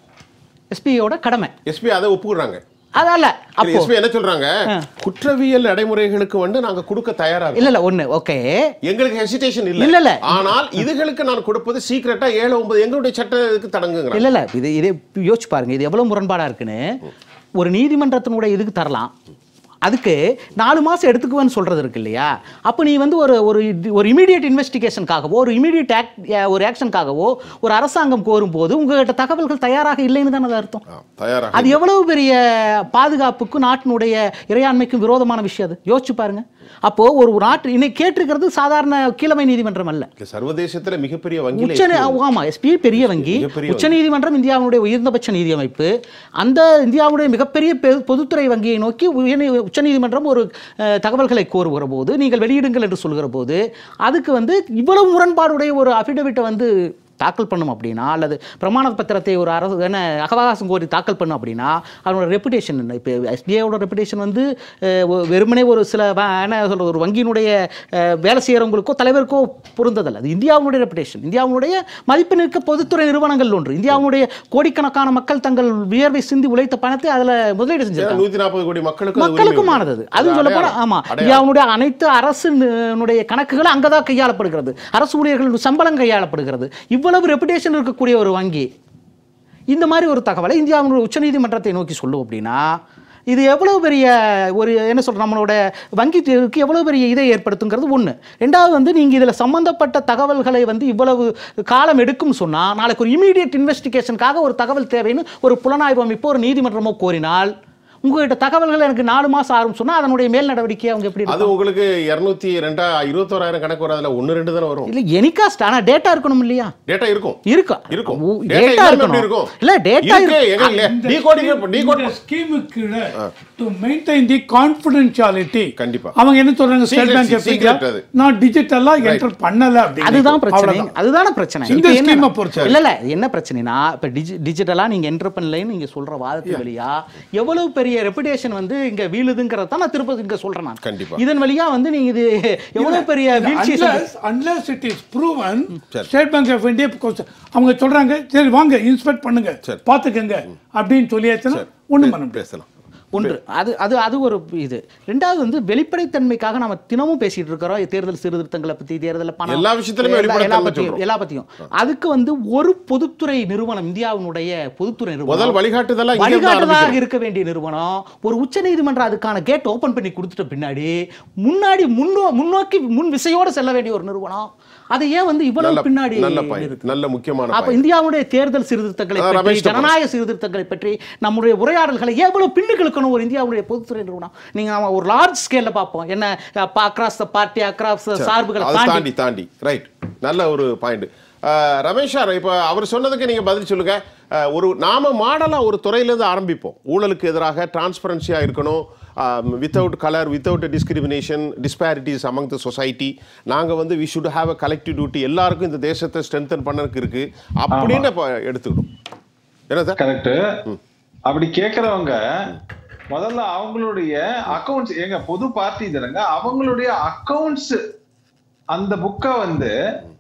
S4: எஸ்பியோட கடமை.
S1: எஸ்பி அதை ஒப்புக்குறாங்க.
S4: அதல்ல
S1: எஸ்பி என்ன சொல்றாங்க, குற்றவியல் நடைமுறைகளுக்கு வந்து நாங்க கொடுக்க தயாரா இருக்கோம்.
S4: இல்ல இல்ல ஒண்ணு ஓகே,
S1: எங்களுக்கு ஹெசிடேஷன் இல்ல.
S4: இல்ல இல்ல,
S1: ஆனால் இதுகளுக்கு நான் கொடுப்பது சீக்கிரட்டா ஏழு ஒன்பது எங்களுடைய சட்டத்துக்கு தடங்குங்க.
S4: இல்ல இல்ல, இது இதே யோசிச்சு பாருங்க, இது எவ்வளவு முரண்பாடா இருக்குன்னு. ஒரு நீதிமன்றத்தினுடைய இதுக்கு தரலாம், அதுக்கு நாலு மாதம் எடுத்துக்குவேன்னு சொல்கிறது இருக்கு இல்லையா? அப்போ நீ வந்து ஒரு ஒரு ஒரு இமீடியட் இன்வெஸ்டிகேஷனுக்காகவோ ஒரு இமீடியட் ஆக்ட் ஒரு ஆக்ஷனுக்காகவோ ஒரு அரசாங்கம் கோரும்போது உங்கள்கிட்ட தகவல்கள் தயாராக இல்லைன்னு தானே அர்த்தம். அது எவ்வளவு பெரிய பாதுகாப்புக்கும் நாட்டினுடைய இறையாண்மைக்கும் விரோதமான விஷயம். அது யோசிச்சு பாருங்க. அப்போ ஒரு நாட்டு இன்னைக்கு கேட்டிருக்கிறது சாதாரண கீழமை நீதிமன்றம் அல்ல,
S1: சர்வதேசத்தில் மிகப்பெரிய வங்கி.
S4: உச்ச ஆமா எஸ்பி பெரிய வங்கி, உச்ச நீதிமன்றம் இந்தியாவுடைய உயர்ந்தபட்ச நீதி அமைப்பு. அந்த இந்தியாவுடைய மிகப்பெரிய பொதுத்துறை வங்கியை நோக்கி உச்சநீதிமன்றம் ஒரு தகவல்களை கோருகிற போது நீங்கள் வெளியிடுங்கள் என்று சொல்கிற போது அதுக்கு வந்து இவ்வளவு முரண்பாடுடைய ஒரு அஃபிடவிட்டை வந்து தாக்கல் பண்ணும் அப்படின்னா, அல்லது பிரமாண பத்திரத்தை ஒரு அரசு என்ன அகவகாசம் கோரி தாக்கல் பண்ணும் அப்படின்னா அதனோட ரெப்புடேஷன் என்ன? இப்போ எஸ்பிஐயோட ரெப்புடேஷன் வந்து வெறுமனே ஒரு சில என்ன சொல்ற ஒரு வங்கியினுடைய வேலை செய்கிறவங்களுக்கோ தலைவருக்கோ பொருந்ததல்ல. அது இந்தியாவுடைய ரெப்புடேஷன், இந்தியாவுடைய மதிப்புமிக்க பொதுத்துறை நிறுவனங்கள் ஒன்று. இந்தியாவுடைய கோடிக்கணக்கான மக்கள் தங்கள் வியர்வை சிந்தி உழைத்த பணத்தை அதில் முதலீடு செஞ்சிருக்காங்க.
S1: நூற்றி நாற்பது கோடி மக்களுக்கு
S4: மக்களுக்குமானது. அது சொல்ல போனா ஆமா, இந்தியாவுடைய அனைத்து அரசுடைய கணக்குகள் அங்கதான் கையாளப்படுகிறது, அரசு ஊழியர்கள் சம்பளம் கையாளப்படுகிறது. இவ்வளவு ரெப்புடேஷன் இருக்கக்கூடிய ஒரு வங்கி இந்த மாதிரி ஒரு தகவலை இந்தியாவுடைய உச்சநீதிமன்றத்தை நோக்கி சொல்லும் அப்படின்னா இது எவ்வளவு பெரிய ஒரு என்ன சொல்ற நம்மளோட வங்கிக்கு எவ்வளவு பெரிய இதை ஏற்படுத்துங்கிறது ஒன்று. ரெண்டாவது வந்து நீங்க இதுல சம்பந்தப்பட்ட தகவல்களை வந்து இவ்வளவு காலம் எடுக்கும் சொன்னா நாளைக்கு ஒரு இமீடியட் இன்வெஸ்டிகேஷனுக்காக ஒரு தகவல் தேவைன்னு ஒரு புலனாய்வு அமைப்போ ஒரு நீதிமன்றமோ கோரினால் உங்ககிட்ட தகவல்கள் எனக்கு நாலு மாசம் ஆகும் சொன்னா அதனுடைய மேல் நடவடிக்கை அவங்க எப்படி?
S1: அது உங்களுக்கு இருநூத்தி ரெண்டா இருபத்தோராயிரம் கணக்கு வராதுல ஒன்னு ரெண்டு தான வரும்.
S4: இல்ல எனிகாஸ்ட், ஆனா டேட்டா இருக்கணும் இல்லையா?
S1: டேட்டா இருக்கும்
S4: இருக்கும்
S1: இருக்கும்
S4: டேட்டா இருக்கணும். இல்ல டேட்டா
S1: இருக்கு. டீகோடிங் டீகோட்
S3: ஸ்கீமுக்கு டு மெயின்டைன் தி கான்ஃபிடென்ஷியாலிட்டி
S1: கண்டிப்பா
S3: அவங்க என்ன சொல்றாங்க, ஸ்டேட் பேங்க் எஃபிகா நான் டிஜிட்டலா என்டர் பண்ணல அப்படி.
S4: அதுதான் பிரச்சனை, அதுதான் பிரச்சனை.
S3: இந்த ஸ்கீமை பொறுத்து
S4: இல்ல இல்ல என்ன பிரச்சனைனா இப்ப டிஜிட்டலா நீங்க என்டர் பண்ணலன்னு நீங்க சொல்ற வாதத்து வழியா எவ்வளவு ரெப்புடேஷன் வந்து இங்க வீழுதுங்கறத நான் திருப்ப இங்க சொல்றேன் நான்.
S1: கண்டிப்பா
S4: இதன் வழியா வந்து நீங்க இது எவ்வளவு பெரிய வீழ்ச்சி
S3: unless it is proven state bank of India அவங்க சொல்றாங்க சரி வாங்க இன்ஸ்பெக்ட் பண்ணுங்க பாத்துக்கங்க அப்படின்னு சொல்லியாச்சுன்னா ஒண்ணு பண்ண பேசலாம்.
S4: ஒன்று அது அது அது ஒரு இது. ரெண்டாவது வந்து வெளிப்படைத்தன்மைக்காக நம்ம தினமும் பேசிட்டு இருக்கிறோம் தேர்தல் சீர்திருத்தங்களை பத்தி, தேர்தல் பணம்,
S1: எல்லா விஷயத்திலுமே
S4: எல்லா பத்தியும். அதுக்கு வந்து ஒரு பொதுத்துறை நிறுவனம், இந்தியாவுடைய பொதுத்துறை நிறுவனம் வழிகாட்டுதலாக இருக்க வேண்டிய நிறுவனம் ஒரு உச்ச நீதிமன்றம் அதுக்கான கேட் ஓபன் பண்ணி கொடுத்துட்ட பின்னாடி முன்னாடி முன்னோ முன்னோக்கி முன் விசையோடு செல்ல வேண்டிய ஒரு நிறுவனம் அதை ஏன் வந்து இவ்வளவு பின்னாடி?
S1: நல்ல முக்கியமான
S3: அப்ப
S4: இந்தியாவுடைய தேர்தல் சீர்திருத்தங்களை பற்றி, ஜனநாயக சீர்திருத்தங்களை பற்றி நம்முடைய உரையாடல்களை எவ்வளவு பின்னுகளுக்கு ஒரு இந்தியாவுடைய பொதுத்துறை நிறுவனம் நீங்க நாம ஒரு லார்ஜ் ஸ்கேல்ல பார்ப்போம். என்ன அக்ராஸ் த பார்ட்டி அக்ராஸ் சார்புகளை
S1: தாண்டி தாண்டி ரைட். நல்ல ஒரு பாயிண்ட். ரமேஷ் சார், இப்போ அவர் சொன்னதுக்கு நீங்க பதில் சொல்லுங்க. ஒரு நாம மாடலா ஒரு துறையிலிருந்து ஆரம்பிப்போம். ஊழலுக்கு எதிராக டிரான்ஸ்பரன்சியா இருக்கணும், without colour, without discrimination, disparities among the society. நாங்கள் வந்து we should have a collective duty, எல்லாருக்கும் இந்த தேசத்தை ஸ்ட்ரென்தன் பண்ணதுக்கு இருக்கு அப்படின்னு எடுத்துக்கணும். என்ன சார்?
S5: கரெக்ட். அப்படி கேட்கறவங்க முதல்ல அவங்களுடைய அக்கௌண்ட்ஸ், எங்க பொது பார்ட்டி தானங்க, அவங்களுடைய அக்கௌண்ட்ஸ் அந்த புக்கை வந்து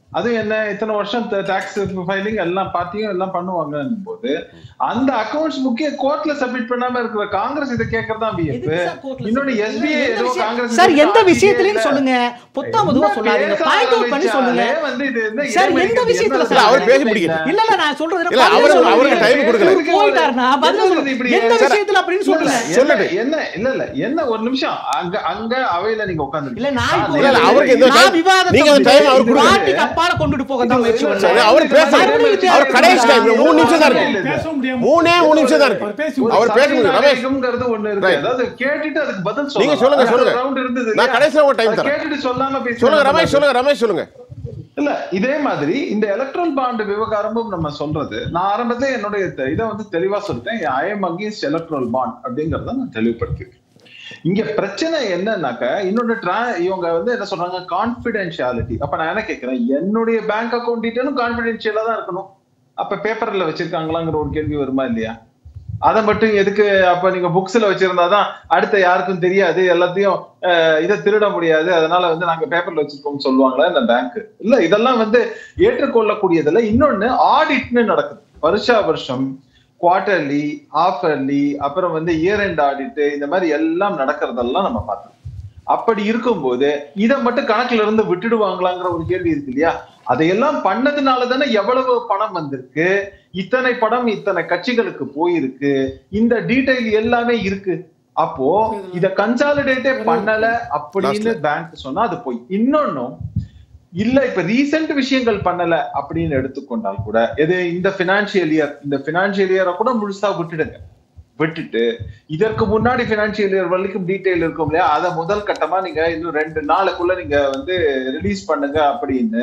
S5: அது என்ன இத்தனை வருஷம் டாக்ஸ் ஃபைலிங் எல்லாம் பார்ட்டியும் எல்லாம் பண்ணுவாங்க போது அந்த அக்கவுண்ட்ஸ் புக்கே கோர்ட்ல சப்மிட் பண்ணாம இருக்கிற காங்கிரஸ் இதை கேட்கறதா வியப்பு. இன்னொன்னு எஸ்பிஐ ஏதோ காங்கிரஸ்
S4: சார் எந்த விஷயத்திலயும் சொல்லுங்க, பொத்தா பொதுவா சொல்லாதீங்க, பாயிண்ட் அவுட் பண்ணி சொல்லுங்க
S5: வந்து இது என்ன
S4: சார். எந்த விஷயத்துல சார்
S1: அவர் பேசி முடிக்கல.
S4: இல்ல இல்ல நான் சொல்றது
S1: இல்ல அவர் அவருக்கு டைம் கொடுக்கல.
S4: போயிட்டாருனா பதில் சொல்லுங்க எந்த விஷயத்துல அப்படின்னு சொல்லுங்க.
S5: சொல்லுங்க என்ன இல்ல இல்ல என்ன ஒரு நிமிஷம் அங்க அங்க அவையில நீங்க உட்கார்ந்து
S4: இல்ல நான்
S1: இல்ல இல்ல அவருக்கு எந்த
S4: நான் விவாதத்தை
S1: நீங்க அந்த டைம் அவர் கொடுங்க.
S4: பாட்டிக்கு அப்பால கொண்டுட்டு போக தான் முயற்சி பண்றாரு.
S1: அவர் பேசுறாரு. அவர் கடைசி டைம் மூணு நிமிஷம் தான் இருக்கு.
S3: பேச முடியாது.
S1: மூணே மூணு நிமிஷம் தான் இருக்கு. அவர் பேச முடியும்.
S5: ரமேஷ்ங்கிறது ஒண்ணு இருக்கு. அதாவது கேட்டிட்டு அதுக்கு பதில் சொல்லுங்க.
S1: நீங்க சொல்லுங்க சொல்லுங்க.
S5: ரவுண்ட் இருந்தது.
S1: நான் கடைசில ஒரு டைம் தரேன்.
S5: கேட்டிட்டு சொல்லாம பேசுங்க.
S1: சொல்லுங்க ரமேஷ் சொல்லுங்க ரமேஷ் சொல்லுங்க.
S5: இல்ல இதே மாதிரி இந்த எலக்ட்ரல் பாண்ட் விவகாரமும் நம்ம சொல்றது, நான் ஆரம்பத்துல என்னுடைய இதை வந்து தெளிவா சொல்லிட்டேன். I am against electoral bond அப்படிங்கறத நான் தெளிவுபடுத்திருக்கேன். இங்க பிரச்சனை என்னன்னாக்க இன்னொன்னு இவங்க வந்து என்ன சொல்றாங்க, கான்பிடென்ஷியாலிட்டி. அப்ப நான் என்ன கேட்கிறேன், என்னுடைய பேங்க் அக்கௌண்ட் டீட்டெயிலும் கான்பிடென்ஷியலா தான் இருக்கணும். அப்ப பேப்பர்ல வச்சிருக்காங்களாங்கிற ஒரு கேள்வி வருமா இல்லையா? அதை மட்டும் எதுக்கு அப்ப நீங்க புக்ஸ்ல வச்சிருந்தாதான் அடுத்த யாருக்கும் தெரியாது, எல்லாத்தையும் இதை திருட முடியாது, அதனால வந்து நாங்க பேப்பர்ல வச்சிருக்கோம்னு சொல்லுவாங்களா இந்த பேங்க்? இல்ல இதெல்லாம் வந்து ஏற்றுக்கொள்ளக்கூடியதில்ல. இன்னொன்னு ஆடிட்னு நடக்குது வருஷா வருஷம், குவார்டர்லி, ஹாஃபர்லி, அப்புறம் வந்து இயர் எண்ட் ஆடிட், இந்த மாதிரி எல்லாம் நடக்கிறதெல்லாம் நம்ம பார்த்தோம். அப்படி இருக்கும்போது இதை மட்டும் கணக்குல இருந்து விட்டுடுவாங்களாங்கிற ஒரு கேள்வி இருக்கு இல்லையா? அதையெல்லாம் பண்ணதுனால தானே எவ்வளவு பணம் வந்திருக்கு, இத்தனை படம் இத்தனை கட்சிகளுக்கு போயிருக்கு, இந்த டீடைல் எல்லாமே இருக்கு. அப்போ இத கன்சாலிடேட்டே பண்ணல அப்படின்னு பேங்க் சொன்னா அது போய். இன்னொன்னும் இல்ல இப்ப ரீசெண்ட் விஷயங்கள் பண்ணல அப்படின்னு எடுத்துக்கொண்டால் கூட எது இந்த பினான்சியல் இயர் இந்த பினான்சியல் இயரை கூட முழுசா விட்டுடுங்க. விட்டுட்டு இதற்கு முன்னாடி பினான்சியல் இயர் வரைக்கும் டீடைல் இருக்கும் இல்லையா, அதை முதல் கட்டமா நீங்க இன்னும் ரெண்டு நாளுக்குள்ள நீங்க வந்து ரிலீஸ் பண்ணுங்க அப்படின்னு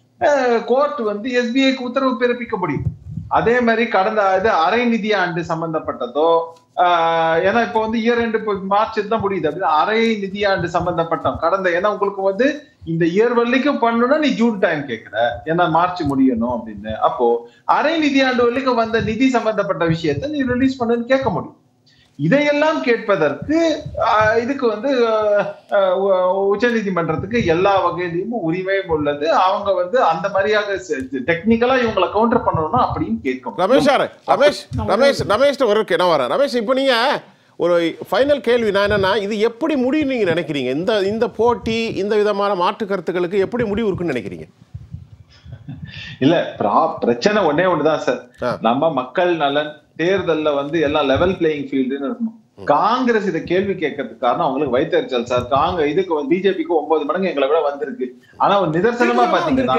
S5: கோர்ட் வந்து எஸ்பிஐக்கு உத்தரவு பிறப்பிக்க முடியும். அதே மாதிரி கடந்த இது அரை நிதி ஆண்டு சம்பந்தப்பட்டதோ, ஏன்னா இப்ப வந்து இயர் ரெண்டு மார்ச் தான் முடியுது அப்படின்னு அரை நிதியாண்டு சம்பந்தப்பட்டோம் கடந்த, ஏன்னா உங்களுக்கு வந்து இந்த இயர் வரைக்கும் பண்ணணும்னா நீ ஜூன் டைம் கேட்கிற, ஏன்னா மார்ச் முடியணும் அப்படின்னு. அப்போ அரை நிதியாண்டு வரைக்கும் வந்த நிதி சம்பந்தப்பட்ட விஷயத்த நீ ரிலீஸ் பண்ணுன்னு கேட்க முடியும். இதையெல்லாம் கேட்பதற்கு இதுக்கு வந்து உச்ச நீதிமன்றத்துக்கு எல்லா வகையிலும் உரிமையும் உள்ளது. அவங்க வந்து அந்த மாதிரியாக டெக்னிக்கலா இவங்களை கவுண்டர் பண்ணணும்னா அப்படின்னு கேட்கும்.
S1: ரமேஷ் ரமேஷ் ரமேஷ் ரமேஷ் ஒரு என்ன வர ரமேஷ், இப்போ நீங்க ஒரு ஃபைனல் கேள்வி நான் என்னன்னா, இது எப்படி முடியும் நீங்க நினைக்கிறீங்க? இந்த இந்த போட்டி இந்த விதமான மாற்று கருத்துக்களுக்கு எப்படி முடிவு இருக்குன்னு நினைக்கிறீங்க?
S5: இல்ல பிரச்சனை ஒன்னே ஒண்ணுதான் சார், நம்ம மக்கள் நலன் தேர்தல்ல வந்து எல்லாம் லெவல் பிளேயிங் ஃபீல்டுன்னு இருக்கணும். காங்கிரஸ் இதை கேள்வி கேட்கறதுக்கு காரணம் அவங்களுக்கு வயிற்றுச்சல் சார். காங்க இதுக்கு பிஜேபிக்கு ஒன்பது மடங்கு எங்களை விட வந்திருக்கு. ஆனா ஒரு நிதர்சனமா பாத்தீங்கன்னா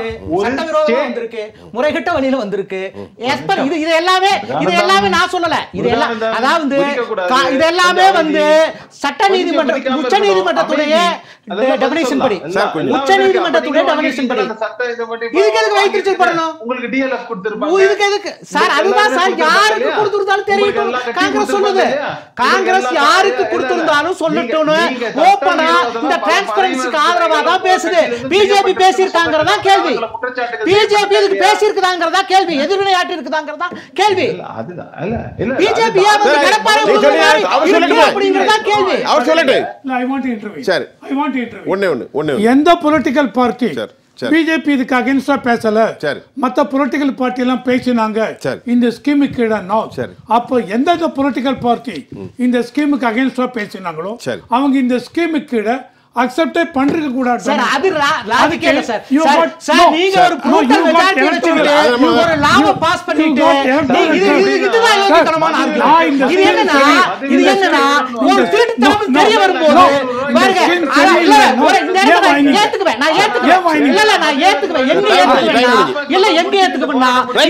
S4: முறைகட்ட வழியில வந்திருக்கு. இது இது எல்லாமே இது எல்லாமே நான் சொல்லல, இது எல்லாம் அதாவது இது எல்லாமே வந்து சட்ட நீதிமன்ற உச்ச நீதிமன்றத்துடைய டெஃபினிஷன் படி உச்ச நீதிமன்றத்துடைய டெஃபினிஷன் படி இதுக்கு எதுக்கு வயிற்றுச்சல் பண்ணணும்?
S5: உங்களுக்கு டிஎல்எஃப் கொடுத்திருப்பாங்க.
S4: இதுக்கு எதுக்கு சார்? அதுதான் சார், யாருக்கு கொடுத்திருந்தாலும் தெரியும். காங்கிரஸ் சொல்லுது, காங்கிரஸ் யாருக்கு கொடுத்திருந்தாலும் சொல்லட்டும்னு ஓபனா இந்த டிரான்ஸ்பரன்சிக்கு ஆதரவா தான் பேசுது. பிஜேபி பேசியிருக்காங்கறதா கேள்வி, பிஜேபி இதுக்கு பேசியிருக்காங்கறதா கேள்வி, எதிர்வினை ஆட்டி இருக்குதாங்கறதா கேள்வி. அதுதான் இல்ல இல்ல பிஜேபி யாரு கடப்பாரை அப்படிங்கறதா கேள்வி.
S1: அவர் சொல்லட்டு
S3: ஐ வாண்ட் டு இன்டர்வியூ.
S1: சரி
S3: ஐ வாண்ட் டு இன்டர்வியூ.
S1: ஒண்ணே ஒண்ணு ஒண்ணே
S3: எந்த பொலிட்டிக்கல் பார்ட்டி பிஜேபி இதுக்கு அகைன்ஸ்டா பேசல, மத்த பொலிட்டிக்கல் பார்ட்டி எல்லாம் பேசினாங்க இந்த ஸ்கீமுக்கு கீழே. அப்போ எந்த பொலிட்டிக்கல் பார்ட்டி இந்த ஸ்கீமுக்கு அகைன்ஸ்டா பேசினாங்களோ அவங்க இந்த ஸ்கீமுக்கு கீழே அக்செப்ட் பண்றது கூடாது
S4: சார். அது லாஜிக் இல்ல சார். சார் நீங்க ஒரு ப்ரூட்டல் மெஜாரிட்டி வச்சிட்டு ஒரு லாவை பாஸ் பண்ணிட்டு இது இதுதான் யோசிக்கணுமான ஆர்குமென்ட். இது என்னன்னா இது என்னன்னா ஒரு திருட்டு தரப்பு தெரிய வரும்போது பாருங்க, இல்ல ஒரு இந்த இடத்துல ஏத்துக்குவேன் நான் ஏத்துக்குவேன் இல்ல இல்ல நான் ஏத்துக்குவேன் எங்க ஏத்துக்குவேன் இல்ல எங்க ஏத்துக்குவேன்னா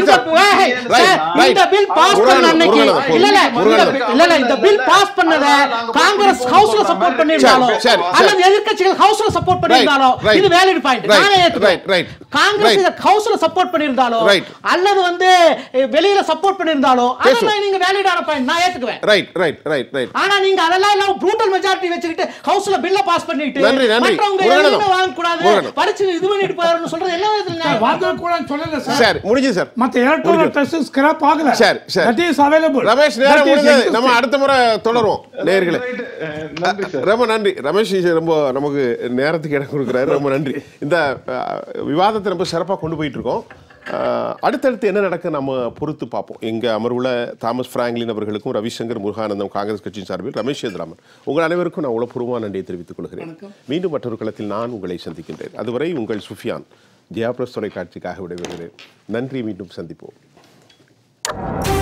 S4: இந்த பில் பாஸ் பண்ண அன்னைக்கு இல்ல இல்ல இல்ல இல்ல இந்த பில் பாஸ் பண்ணத காங்கிரஸ் ஹவுஸ்ல சப்போர்ட் பண்ணிருந்தாலோ அல்லது எதிர்க்கட்சிகள் ஹவுஸ்ல சப்போர்ட் பண்ணிருந்தாலோ இது வேலிட் பாயிண்ட். நானே ஏத்துக்குவேன். காங்கிரஸ் இத ஹவுஸ்ல சப்போர்ட் பண்ணிருந்தாலோ அல்லது வந்து வெளியில சப்போர்ட் பண்ணிருந்தாலோ அதெல்லாம் நீங்க வேலிடான பாயிண்ட், நான் ஏத்துக்குவேன்.
S1: Right right right right.
S4: ஆனா நீங்க அதெல்லாம் எல்லாம் ப்ரூட்டல் மெஜாரிட்டி வச்சிட்டு ஹவுஸ்ல பில்ல பாஸ் பண்ணிட்டு
S1: நன்றி நன்றி.
S4: சம்பளம் வாங்க கூடாது படிச்சு இது பண்ணிட்டு போறாருன்னு சொல்றது என்ன விதத்துல
S3: வாங்க கூடாதுன்னு சொல்லல சார்.
S1: சரி முடிஞ்சு சார்.
S3: மத்த எலக்ட்ரல் டெஸ்ட் ஸ்கிராப் ஆகல.
S1: சரி சரி.
S3: That is available.
S1: ரமேஷ் நேரம் முடிஞ்சது. நம்ம அடுத்த முறை தொடருவோம் நேயர்களே.
S5: நன்றி சார்.
S1: ரொம்ப நன்றி ரமேஷ். ரொம்ப நமக்கு நேரத்துக்கு இடம் கொடுக்குறாரு. ரொம்ப நன்றி. இந்த விவாதத்தை ரொம்ப சிறப்பாக கொண்டு போயிட்டு இருக்கோம். அடுத்தடுத்து என்ன நடக்க நம்ம பொறுத்து பார்ப்போம். எங்க அமர்வுல தாமஸ் பிராங்க்லின் அவர்களுக்கும் ரவிசங்கர் முருகானந்தம் காங்கிரஸ் கட்சியின் சார்பில் ரமேஷ் சேதுராமன் உங்கள் அனைவருக்கும் நான் உளப்பூர்வமான நன்றியை தெரிவித்துக் கொள்கிறேன். மீண்டும் மற்றொரு களத்தில் நான் உங்களை சந்திக்கின்றேன். அதுவரை உங்கள் சுஃபியான் ஜியா பிரஸ் தொலைக்காட்சிக்காக விடைபெறுகிறேன். நன்றி. மீண்டும் சந்திப்போம்.